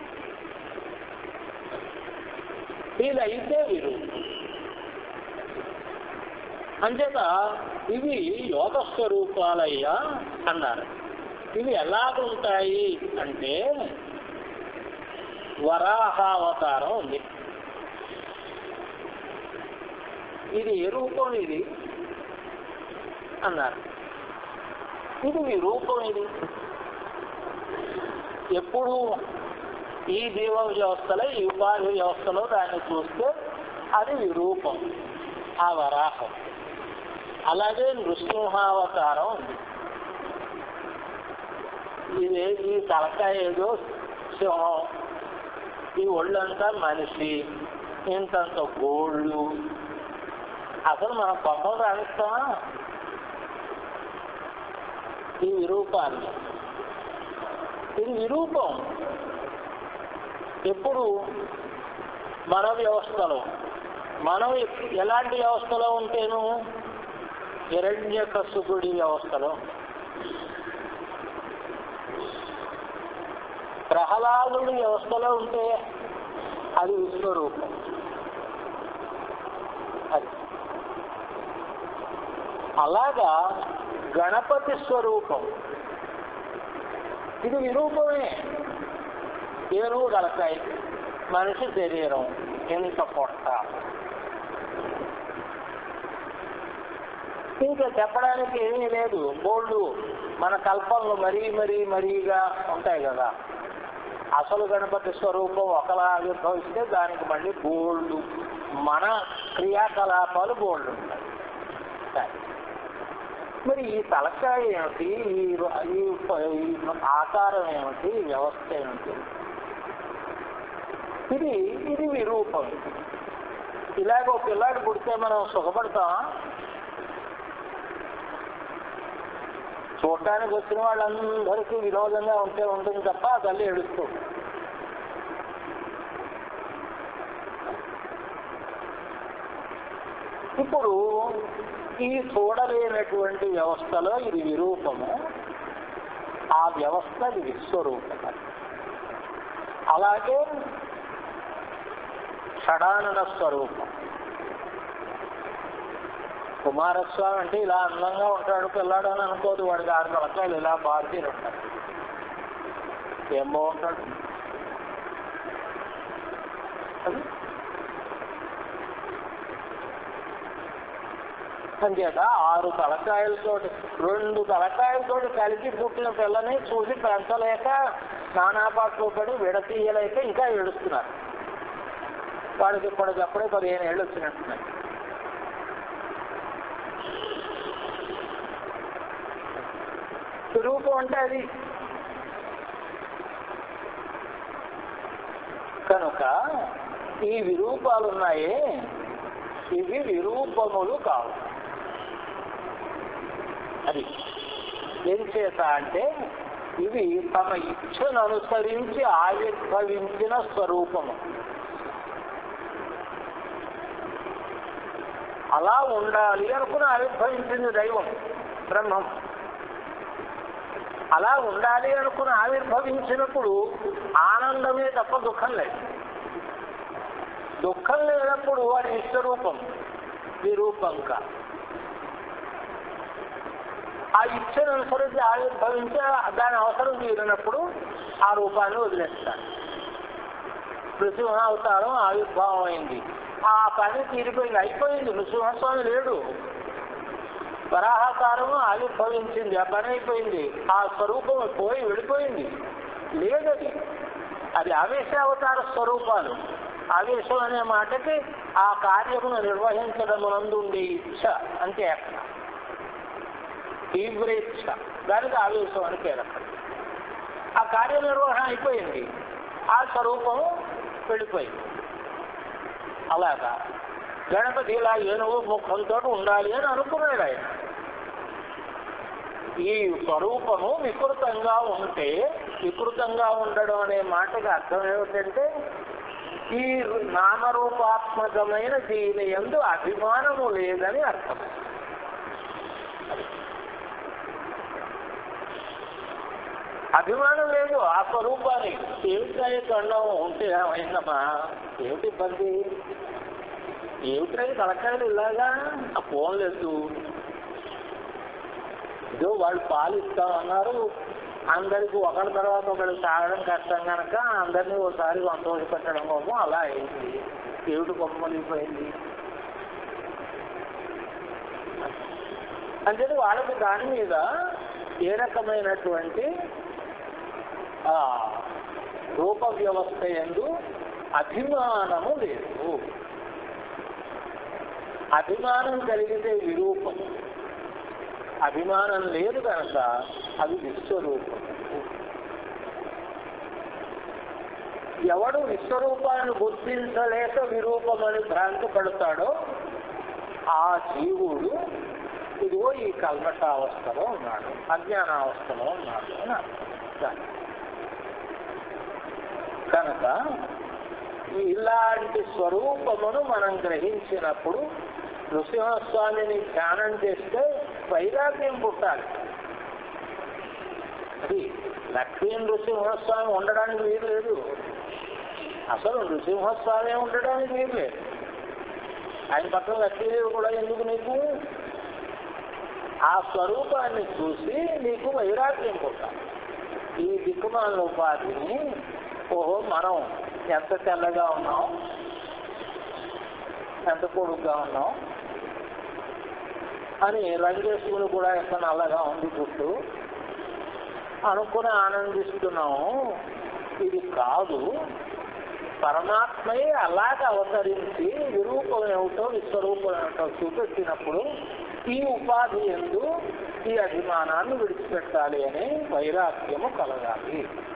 Speaker 1: ఫీల్ అయితే విరూపం. అంచేత ఇవి యోగ స్వరూపాలయ్యా అన్నారు. ఇవి ఎలాగుంటాయి అంటే వరాహావతారం ఉంది. ఇది ఏ రూపం ఇది అన్నారు. ఇది విరూపం. ఇది ఎప్పుడు ఈ జీవ వ్యవస్థలో ఈ ఉపాధి వ్యవస్థలో దాన్ని చూస్తే అది విరూపం, ఆ వరాహం. అలాగే నృసింహావతారం ఉంది. ఇది ఈ తలకాయ ఏదో సింహం, ఈ ఒళ్ళంతా మనిషి, ఇంతంత గోళ్ళు. అసలు మనం బొమ్మలు రాణిస్తామా ఈ విరూపాన్ని? ఇది విరూపం. ఎప్పుడు మన వ్యవస్థలో, మనం ఎలాంటి వ్యవస్థలో ఉంటేను హిరణ్యకశిపుడి వ్యవస్థలో, ప్రహ్లాదుడి వ్యవస్థలో ఉంటే అది విశ్వరూపం. అది అలాగా గణపతి స్వరూపం ఇది విరూపమే. ఏనుగు తలకాయ, మనిషి శరీరం, ఎంత పొట్ట. ఇంకా చెప్పడానికి ఏమీ లేదు. బోళ్ళు మన కల్పనలు మరీ మరీ మరీగా ఉంటాయి కదా. అసలు గణపతి స్వరూపం ఒకలా ఆవిర్భవిస్తే దానికి మళ్ళీ బోళ్ళు మన క్రియాకలాపాలు బోళ్ళు ఉంటాయి. మరి ఈ తలకాయ ఏమిటి, ఈ ఆకారం ఏమిటి, వ్యవస్థ ఏమిటి? ఇది ఇది విరూపం. ఇలాగ ఒక పిల్లాడు పుడితే మనం సుఖపడతామా? చూడటానికి వచ్చిన వాళ్ళందరికీ వినోదంగా ఉంటే ఉంటుంది తప్ప ఆ తల్లి ఏడుస్తూ. ఇప్పుడు ఈ చూడలేనటువంటి వ్యవస్థలో ఇది విరూపము, ఆ వ్యవస్థ ఇది విశ్వరూపం. అలాగే షడానన స్వరూపం. కుమారస్వామి అంటే ఇలా అందంగా ఉంటాడు పిల్లాడు అని అనుకోదు. వాడికి ఆరు తలకాయలు ఇలా బాధ్యత ఉంటాడు. ఏం బాగుంటాడు. అంచేత ఆరు తలకాయలతో రెండు తలకాయలతో కలిపి పుట్టిన పిల్లని చూసి పెంచలేక నానాపాట్లు పడి విడతీయలేక ఇంకా ఏడుస్తున్నారు. వాడికి ఇప్పటికప్పుడే పదిహేను ఏళ్ళు వచ్చినట్టున్నాయి. రూపం అంటే అది. కనుక ఈ విరూపాలు ఉన్నాయే ఇవి విరూపములు కావు. అది ఏం చేత అంటే ఇవి తమ ఇచ్ఛను అనుసరించి ఆవిర్భవించిన స్వరూపము. అలా ఉండాలి అనుకుని ఆవిర్భవించింది దైవం బ్రహ్మం. అలా ఉండాలి అనుకుని ఆవిర్భవించినప్పుడు ఆనందమే తప్ప దుఃఖం లేదు. దుఃఖం లేనప్పుడు వాడి విశ్వరూపం విరూపంగా. ఆ ఇచ్చను అనుసరించి ఆవిర్భవించి దాని అవసరం తీరినప్పుడు ఆ రూపాన్ని వదిలేస్తాడు. నృసింహ అవతారం ఆవిర్భావం అయింది, ఆ పని తీరిపోయింది, అయిపోయింది. నృసింహస్వామి లేడు. వరాహాకారము ఆవిర్భవించింది, ఆ పని అయిపోయింది. ఆ స్వరూపం పోయి వెళ్ళిపోయింది, లేదది. అది ఆవేశావతార స్వరూపాలు. ఆవేశం అనే మాటకి ఆ కార్యమును నిర్వహించడమునందు ఉండే ఇచ్ఛ అంటే అక్కడ తీవ్ర ఇచ్ఛ, దానికి ఆవేశం అని పేరు. అక్కడ ఆ కార్యనిర్వహణ అయిపోయింది, ఆ స్వరూపం వెళ్ళిపోయింది. అలాగా గణపతి ఇలా ఏనుగు ముఖంతో ఉండాలి అని అనుకున్నాడు ఆయన. ఈ స్వరూపము వికృతంగా ఉంటే, వికృతంగా ఉండడం అనే మాటకి అర్థం ఏమిటంటే ఈ నామరూపాత్మకమైన దీని యందు అభిమానము లేదని అర్థం. అభిమానం లేదు ఆ స్వరూపానికి. ఏమిటా దండం ఉంటే ఏమైందమ్మా, ఏమిటి ఇబ్బంది, ఏమిటా తలకాయలు ఇలాగా ఆ ఫోన్ లేదు. ఇదో వాళ్ళు పాలు ఇస్తామన్నారు, అందరికి ఒకరి తర్వాత ఒకరు తాగడం కష్టం కనుక అందరినీ ఒకసారి సంతోషపెట్టడం కోసం అలా అయింది. ఏమిటి గొప్పలిపోయింది అంటే వాళ్ళకి దాని మీద ఏ రకమైనటువంటి రూప వ్యవస్థ యందు అభిమానము లేదు. అభిమానం కలిగితే విరూపం, అభిమానం లేదు కనుక అది విశ్వరూపం. ఎవడు విశ్వరూపాన్ని గుర్తించలేక విరూపమని భ్రాంతి పడతాడో ఆ జీవుడు ఇదిగో ఈ కల్మషావస్థలో ఉన్నాడు, అజ్ఞానావస్థలో ఉన్నాడు అని అర్థం. కనుక ఇలాంటి స్వరూపమును మనం గ్రహించినప్పుడు నృసింహస్వామిని ధ్యానం చేస్తే వైరాగ్యం పుట్టాలి. అది లక్ష్మీ నృసింహస్వామి ఉండడానికి వీలు లేదు, అసలు నృసింహస్వామి ఉండడానికి వీలు లేదు. ఆయన పక్కన లక్ష్మీదేవి కూడా ఎందుకు నీకు? ఆ స్వరూపాన్ని చూసి నీకు వైరాగ్యం పుట్టాలి. ఈ దిక్కుమాల ఉపాధిని ఓహో మనం ఎంత తెల్లగా ఉన్నాం, ఎంత పొడుగ్గా ఉన్నాం అని రంగేశ్వరుని కూడా ఎంత నల్లగా ఉంది చుట్టూ అనుకుని ఆనందిస్తున్నాము. ఇది కాదు, పరమాత్మయే అలాగే అవతరించి విరూపం ఏమిటో విశ్వరూపం ఏమిటో చూపెట్టినప్పుడు ఈ ఉపాధి యందు ఈ అభిమానాన్ని విడిచిపెట్టాలి అనే వైరాగ్యము కలగాలి.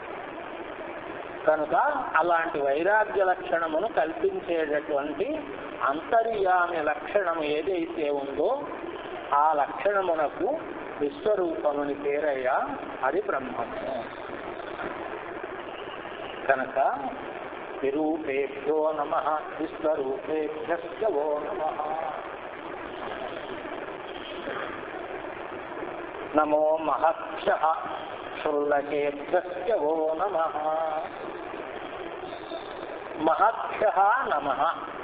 Speaker 1: కనుక అలాంటి వైరాగ్య లక్షణమును కల్పించేటటువంటి అంతర్యామి లక్షణము ఏదైతే ఉందో ఆ లక్షణమునకు విశ్వరూపముని పేరయ్యా, అది బ్రహ్మము. కనుక విరూపేభ్యో నమః విశ్వరూపేభ్యశ్చ వో నమః. నమో మహత్భ్యః క్షుల్లకేభ్యశ్చ వో నమః. మహత్భ్యః నమః.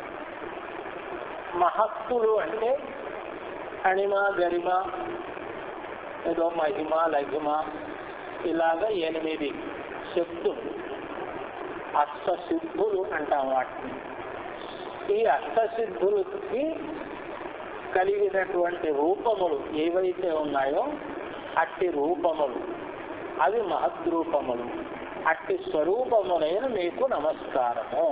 Speaker 1: మహత్తులు అంటే అణిమ గరిమ, ఏదో మహిమ లఘిమ, ఇలాగా ఎనిమిది శక్తులు, అష్టసిద్ధులు అంటాం వాటిని. ఈ అష్టసిద్ధులకి కలిగినటువంటి రూపములు ఏవైతే ఉన్నాయో అట్టి రూపములు అవి మహద్రూపములు. అట్టి స్వరూపములైన మీకు నమస్కారము.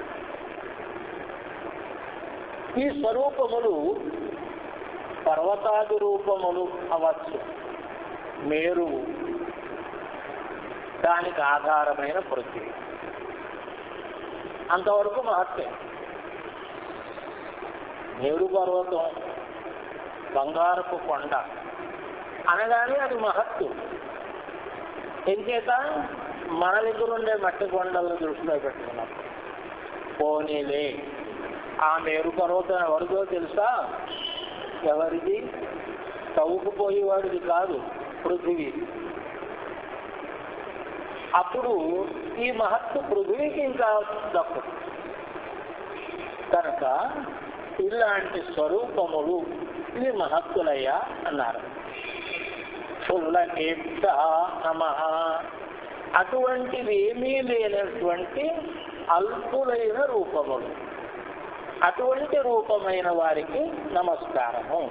Speaker 1: ఈ స్వరూపములు పర్వతాది రూపములు అవచ్చు, మేరువు దానికి ఆధారమైన పృథ్వీ, అంతవరకు మహత్యం. మేరు పర్వతం బంగారపు కొండ అనగానే అది మహత్తు. ఎంచేత మన దగ్గర ఉండే మట్టి కొండలను దృష్టిలో పెట్టుకున్నప్పుడు పోనీలే ఆ మేరు పర్వతం ఎవరిదో తెలుసా? ఎవరిది? తవ్వుకుపోయేవాడిది కాదు, పృథివీ. అప్పుడు ఈ మహత్తు పృథివీకి ఇంకా దక్కు. కనుక ఇలాంటి స్వరూపములు ఇవి మహత్తులయ్యా అన్నారు. క్షుల్లకేభ్యః నమః. అటువంటివి ఏమీ లేనటువంటి అల్పులైన రూపములు, అటువంటి రూపమైన వారికి నమస్కారము.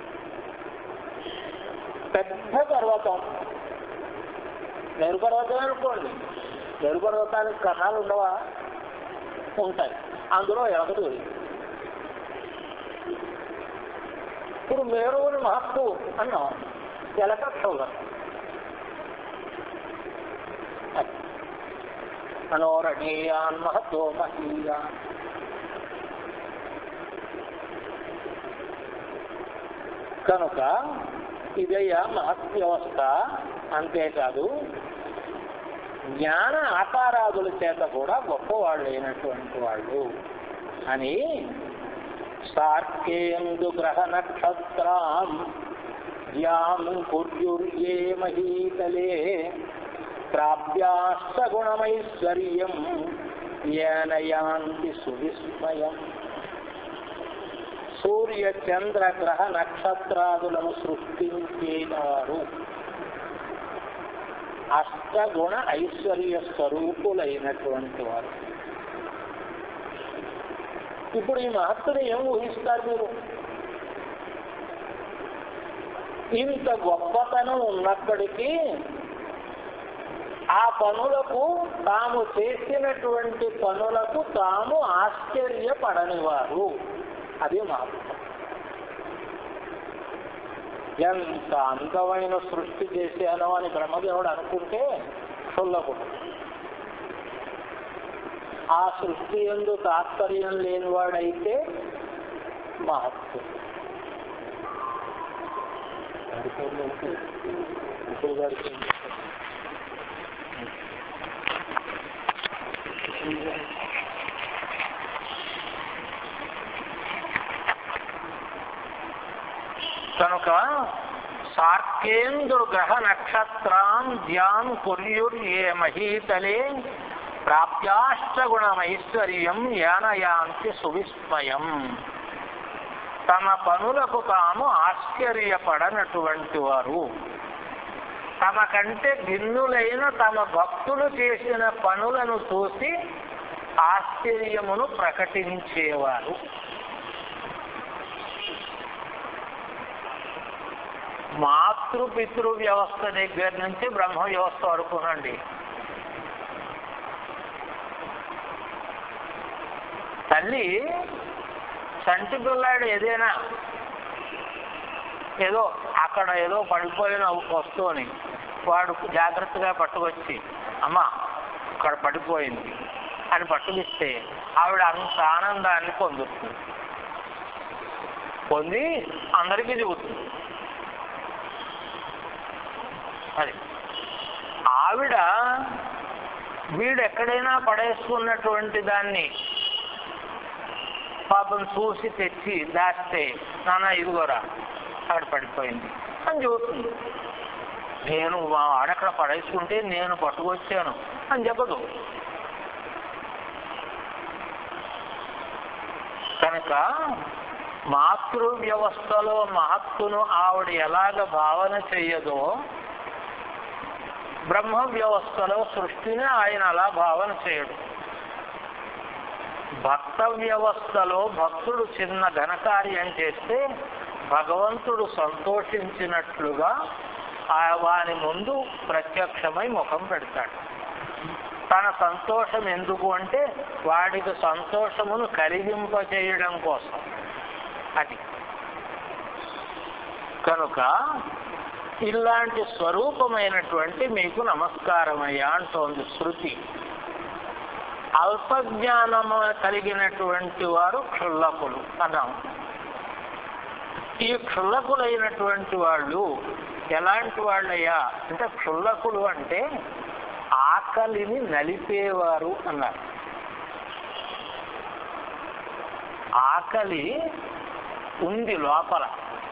Speaker 1: పెద్ద పర్వతం, మేరు పర్వతం అనుకోండి, మేరు పర్వతానికి కన్నాలు ఉండవా? ఉంటాయి, అందులో ఎలకదు. ఇప్పుడు మేరువుని మహత్తు అన్నాం, ఎలక క్షుల్లం. మనోరణీయాన్ మహతో మహీయాన్. కనుక ఇదయ్యా మహత్ వ్యవస్థ. అంతేకాదు జ్ఞాన ఆకారాదుల చేత కూడా గొప్పవాళ్ళు అయినటువంటి వాళ్ళు అని సార్కేందు గ్రహ నక్షత్రాం యాం కుర్యుర్యే మహీతలే ప్రాప్యాష్టగుణమైశ్వర్యం ఏన యాంతి సువిస్మయం. సూర్య చంద్ర గ్రహ నక్షత్రాదులను సృష్టించేవారు అష్టగుణ ఐశ్వర్య స్వరూపులైనటువంటి వారు. ఇప్పుడు ఈ మహత్తుని ఏం ఊహిస్తారు మీరు? ఇంత గొప్పతనం ఉన్నప్పటికీ ఆ పనులకు తాము చేసినటువంటి పనులకు తాము ఆశ్చర్యపడనివారు. అది మహత్వం. ఎంత అందమైన సృష్టి చేశాను అని బ్రహ్మదేవుడు అనుకుంటే క్షుల్లకుడు. ఆ సృష్టి యందు తాత్పర్యం లేనివాడైతే మహత్వం. కనుక సార్కేంద్రుగ్రహ నక్షత్రాన్ ధ్యాన్ కుర్యుర్యే మహీతలే ప్రాప్యాష్టగుణమైశ్వర్యం యానయాంతి సువిస్మయం. తమ పనులకు తాము ఆశ్చర్యపడనటువంటి వారు, తమ కంటే భిన్నులైన తమ భక్తులు చేసిన పనులను చూసి ఆశ్చర్యమును ప్రకటించేవారు. మాతృపితృ వ్యవస్థ దగ్గర నుంచి బ్రహ్మ వ్యవస్థ వరకునండి. తల్లి చంటి పిల్లాడు ఏదైనా ఏదో అక్కడ ఏదో పడిపోయిన వస్తువుని వాడు జాగ్రత్తగా పట్టుకొచ్చి అమ్మ అక్కడ పడిపోయింది అని పట్టుకిస్తే ఆవిడ అంత ఆనందాన్ని పొందుతుంది. పొంది అందరికీ చెబుతుంది. అది ఆవిడ వీడు ఎక్కడైనా పడేసుకున్నటువంటి దాన్ని పాపం చూసి తెచ్చి దాస్తే నాన్న ఇదిగోరా అక్కడ పడిపోయింది అని చెబుతుంది. నేను మా ఆడక్కడ పడేసుకుంటే నేను పట్టుకొచ్చాను అని చెప్పదు. కనుక మాతృ వ్యవస్థలో మహత్తును ఆవిడ ఎలాగ భావన చెయ్యదో బ్రహ్మ వ్యవస్థలో సృష్టిని ఆయన అలా భావన చేయడు. భక్త వ్యవస్థలో భక్తుడు చిన్న ఘనకార్యం చేస్తే భగవంతుడు సంతోషించినట్లుగా వాని ముందు ప్రత్యక్షమై ముఖం పెడతాడు. తన సంతోషం ఎందుకు అంటే వాడికి సంతోషమును కలిగింపచేయడం కోసం. అది కనుక ఇలాంటి స్వరూపమైనటువంటి మీకు నమస్కారమయ్యా అంటోంది శృతి. అల్పజ్ఞానము కలిగినటువంటి వారు క్షుల్లకులు అన్నాం. ఈ క్షుల్లకులైనటువంటి వాళ్ళు ఎలాంటి వాళ్ళయ్యా అంటే క్షుల్లకులు అంటే ఆకలిని నలిపేవారు అన్నారు. ఆకలి ఉంది లోపల,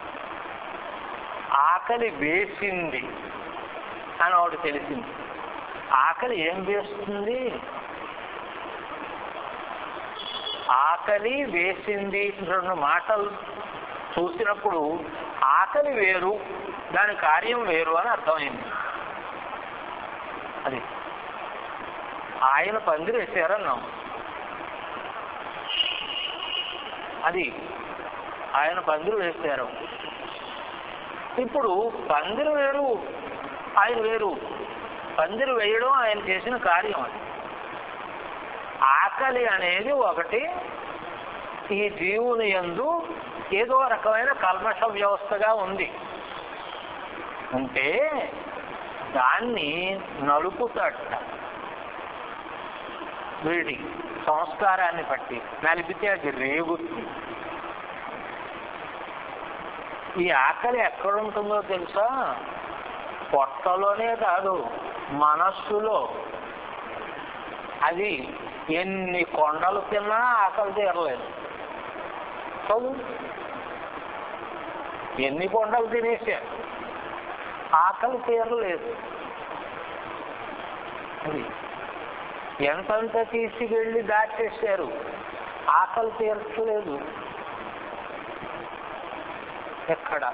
Speaker 1: ఆకలి వేసింది అని ఒకటి తెలిసింది. ఆకలి ఏం వేస్తుంది? ఆకలి వేసింది రెండు మాటలు చూసినప్పుడు ఆకలి వేరు, దాని కార్యం వేరు అని అర్థమైంది. అది ఆయన పందిరి వేసారన్నాం. అది ఆయన పందిరి వేశారు. ఇప్పుడు పందిరి వేరు, ఆయన వేరు. పందిరి వేయడం ఆయన చేసిన కార్యం. అది ఆకలి అనేది ఒకటి ఈ జీవుని యందు ఏదో రకమైన కల్మష వ్యవస్థగా ఉంది. ఉంటే దాన్ని నలుపుతాడట వీడి సంస్కారాన్ని బట్టి. నలిపితే అది రేగుతుంది. ఈ ఆకలి ఎక్కడుంటుందో తెలుసా? పొట్టలోనే కాదు, మనస్సులో. అది ఎన్ని కొండలు తిన్నా ఆకలి తీరలేదు. చదువు ఎన్ని కొండలు తినేసారు, ఆకలి తీరలేదు. అది ఎంతంత తీసుకెళ్ళి దాచేశారు, ఆకలి తీర్చలేదు. ఎక్కడ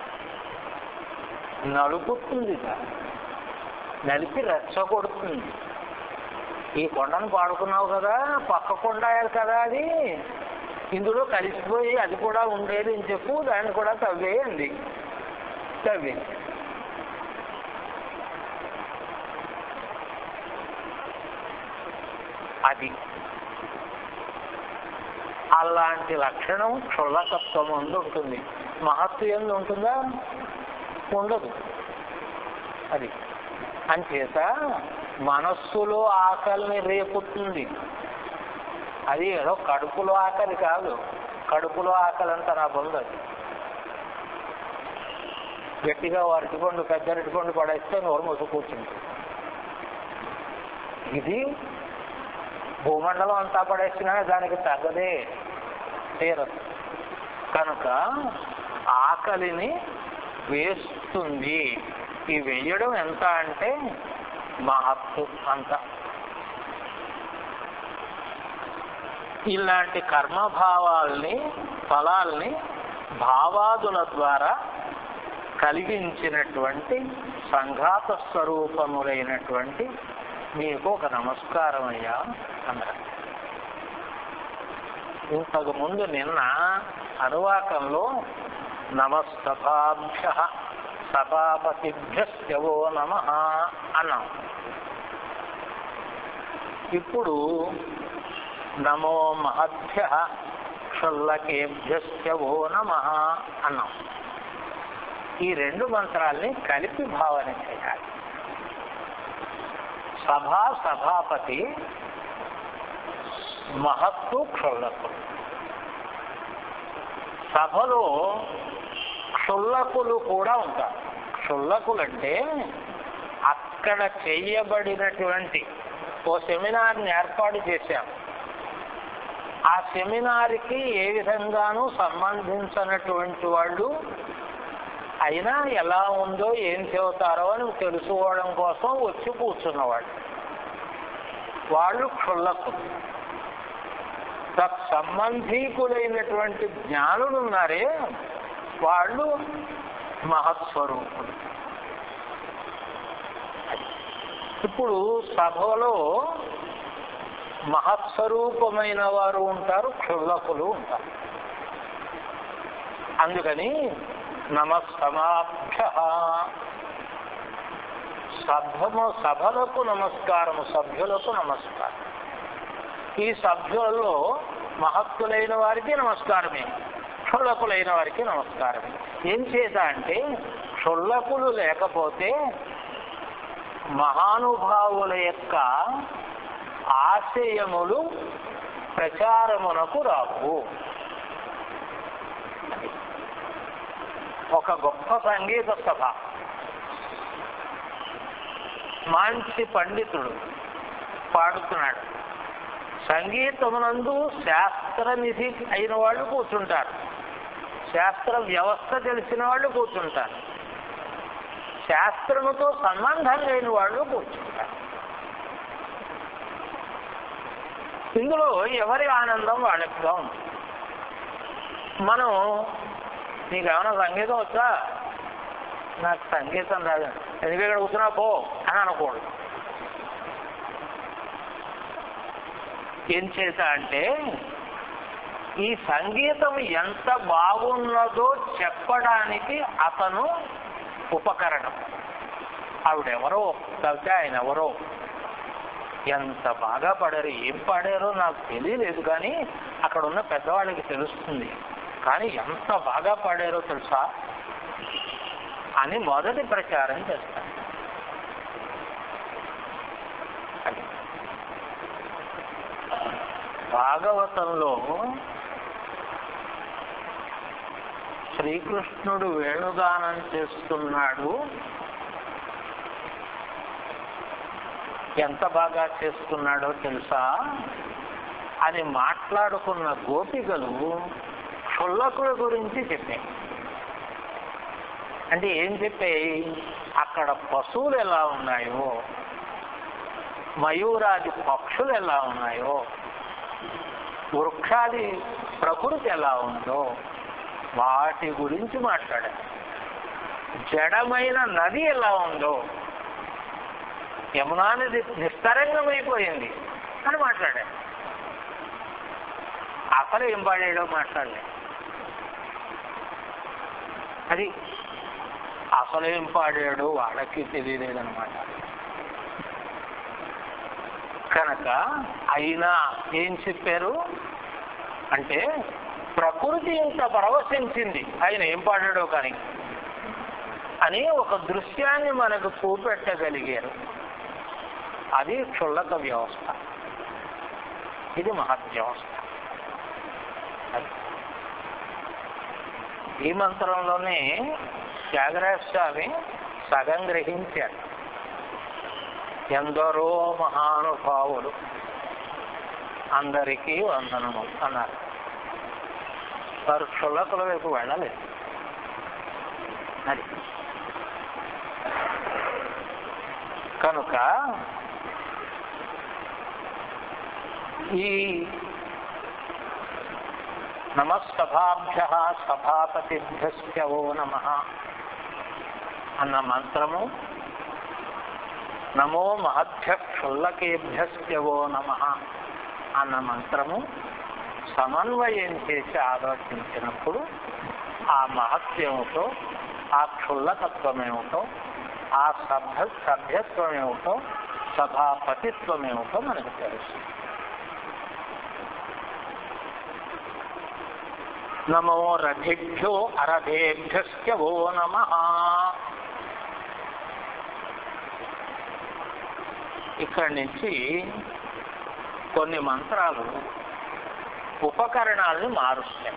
Speaker 1: నలుపుతుంది, నలిపి రెచ్చగొడుతుంది. ఈ కొండను పాడుకున్నావు కదా, పక్క కొండ కదా అది, ఇందులో కలిసిపోయి అది కూడా ఉండేది అని చెప్పు, దాన్ని కూడా తవ్వేయండి. తవ్వే అది అలాంటి లక్షణం క్షుల్లకత్వం అందు ఉంటుంది. మహత్తు ఎందు ఉంటుందా? ఉండదు. అది అంచేత మనస్సులో ఆకలిని రేపుతుంది. అది ఏదో కడుపులో ఆకలి కాదు. కడుపులో ఆకలి అంతా నా పొందదు. గట్టిగా అరటిపండు, పెద్ద అరటిపండు పడేస్తే నోరు మూసు కూర్చుంటుంది. ఇది భూమండలం అంతా పడేసినా దానికి తగ్గదే తీరదు. కనుక ఆకలిని వేస్తుంది. ఈ వేయడం ఎంత అంటే మహత్తు అంత. ఇలాంటి కర్మభావాల్ని, ఫలాల్ని భావాదుల ద్వారా కలిగించినటువంటి సంఘాత స్వరూపములైనటువంటి మీకు ఒక నమస్కారం అయ్యా అన్నారు. ఇంతకు ముందు నిన్న అనువాకంలో నమస్తభాభ్య సభాపతిభ్యో నమ అన్నాం. ఇప్పుడు నమో మహద్భ్య క్షుల్లకేభ్యో నమ అన్నాం. ఈ రెండు మంత్రాల్ని కలిపి భావన చేయాలి. సభా సభాపతి, మహత్తు క్షుల్లకులు. సభలో క్షుల్లకులు కూడా ఉంటారు. క్షుల్లకులంటే అక్కడ చేయబడినటువంటి ఓ సెమినార్ని ఏర్పాటు చేశాం. ఆ సెమినార్కి ఏ విధంగానూ సంబంధించినటువంటి వాళ్ళు అయినా ఎలా ఉందో ఏం చెబుతారో అని తెలుసుకోవడం కోసం వచ్చి కూర్చున్నవాళ్ళు వాళ్ళు క్షుల్లకులు. తత్సంబంధీకులైనటువంటి జ్ఞానులు ఉన్నారే వాళ్ళు మహత్స్వరూపులు. ఇప్పుడు సభలో మహత్స్వరూపమైన వారు ఉంటారు, క్షుల్లకులు ఉంటారు. అందుకని నమస్తమాభ్య సభము సభలకు నమస్కారము, సభ్యులకు నమస్కారం. ఈ సభ్యులలో మహత్తులైన వారికి నమస్కారమే, క్షుల్లకులైన వారికి నమస్కారమే. ఏం చేత అంటే క్షుల్లకులు లేకపోతే మహానుభావుల యొక్క ఆశయములు ప్రచారమునకు రావు. ఒక గొప్ప సంగీత సభ, మంచి పండితుడు పాడుతున్నాడు. సంగీతమునందు శాస్త్రనిధి అయిన వాళ్ళు కూర్చుంటారు, శాస్త్ర వ్యవస్థ తెలిసిన వాళ్ళు కూర్చుంటారు, శాస్త్రముతో సంబంధం లేని వాళ్ళు కూర్చుంటారు. ఇందులో ఎవరి ఆనందం వాళ్ళకిగా ఉంది. మనం నీకేమైనా సంగీతం వచ్చా? నాకు సంగీతం రాదు, ఎందుకు ఇక్కడ కూర్చున్నా పో అని అనకూడదు. ఏం చేత అంటే ఈ సంగీతం ఎంత బాగున్నదో చెప్పడానికి అతను ఉపకరణం. ఆవిడెవరో కలితే ఆయన ఎవరో ఎంత బాగా పాడారు, ఏం పాడారో నాకు తెలియలేదు, కానీ అక్కడ ఉన్న పెద్దవాళ్ళకి తెలుస్తుంది. కానీ ఎంత బాగా పాడారో తెలుసా అని మొదటి ప్రచారం చేస్తాను. భాగవతంలో శ్రీకృష్ణుడు వేణుగానం చేస్తున్నాడు, ఎంత బాగా చేస్తున్నాడో తెలుసా అని మాట్లాడుకున్న గోపికలు క్షుల్లకుల గురించి చెప్పాయి. అంటే ఏం చెప్పాయి? అక్కడ పశువులు ఎలా ఉన్నాయో మయూరాది పక్షులు ఎలా ఉన్నాయో, వృక్షాది ప్రకృతి ఎలా ఉందో వాటి గురించి మాట్లాడారు. జడమైన నది ఎలా ఉందో, యమునా నది నిస్తరంగమైపోయింది అని మాట్లాడారు. అసలు ఏం పాడాడో మాట్లాడలే. అది అసలు ఏం పాడాడో వాళ్ళకి తెలియలేదన్నమాట. కనుక అయినా ఏం చెప్పారు అంటే, ప్రకృతి ఇంత పరవశించింది ఆయన ఏం పాడాడో కానీ అని ఒక దృశ్యాన్ని మనకు చూపెట్టగలిగారు. అది క్షుల్లక వ్యవస్థ, ఇది మహత్ వ్యవస్థ. ఈ మంత్రంలోనే త్యాగరాజ స్వామి సగం గ్రహించాడు. ఎందరో మహానుభావులు అందరికీ వందనము అన్నారు. వారు క్షుల్లకుల వైపు వెళ్ళలేదు. అది కనుక ఈ నమస్తభాభ్య సభాపతిభ్యశ్చ ఓ నమః అన్న మంత్రము, నమో మహద్భ్య క్షుల్లకేభ్యశ్చ ఓ నమః అన్న మంత్రము సమన్వయం చేసి ఆలోచించినప్పుడు ఆ మహత్యముతో, ఆ క్షుల్లకత్వం ఏమిటో, ఆ సభ్య సభ్యత్వం ఏమిటో, సభాపతిత్వం ఏమిటో మనకు తెలుసు. నమో రథిభ్యో అరథేభ్యశ్చ ఓ నమః. ఇక్కడి నుంచి కొన్ని మంత్రాలు ఉపకరణాలను మారుస్తాయి.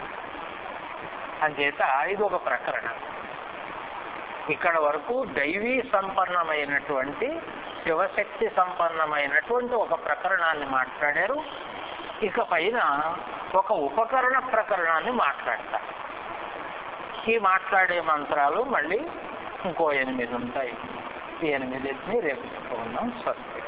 Speaker 1: అంచేత ఇది ఒక ప్రకరణ. ఇక్కడ వరకు దైవీ సంపన్నమైనటువంటి, శివశక్తి సంపన్నమైనటువంటి ఒక ప్రకరణాన్ని మాట్లాడారు. ఇక పైన ఒక ఉపకరణ ప్రకరణాన్ని మాట్లాడతారు. ఈ మాట్లాడే మంత్రాలు మళ్ళీ ఇంకో ఎనిమిది ఉంటాయి. ఈ ఎనిమిదిని రేపు చెప్పుకుందాం. స్వస్తి.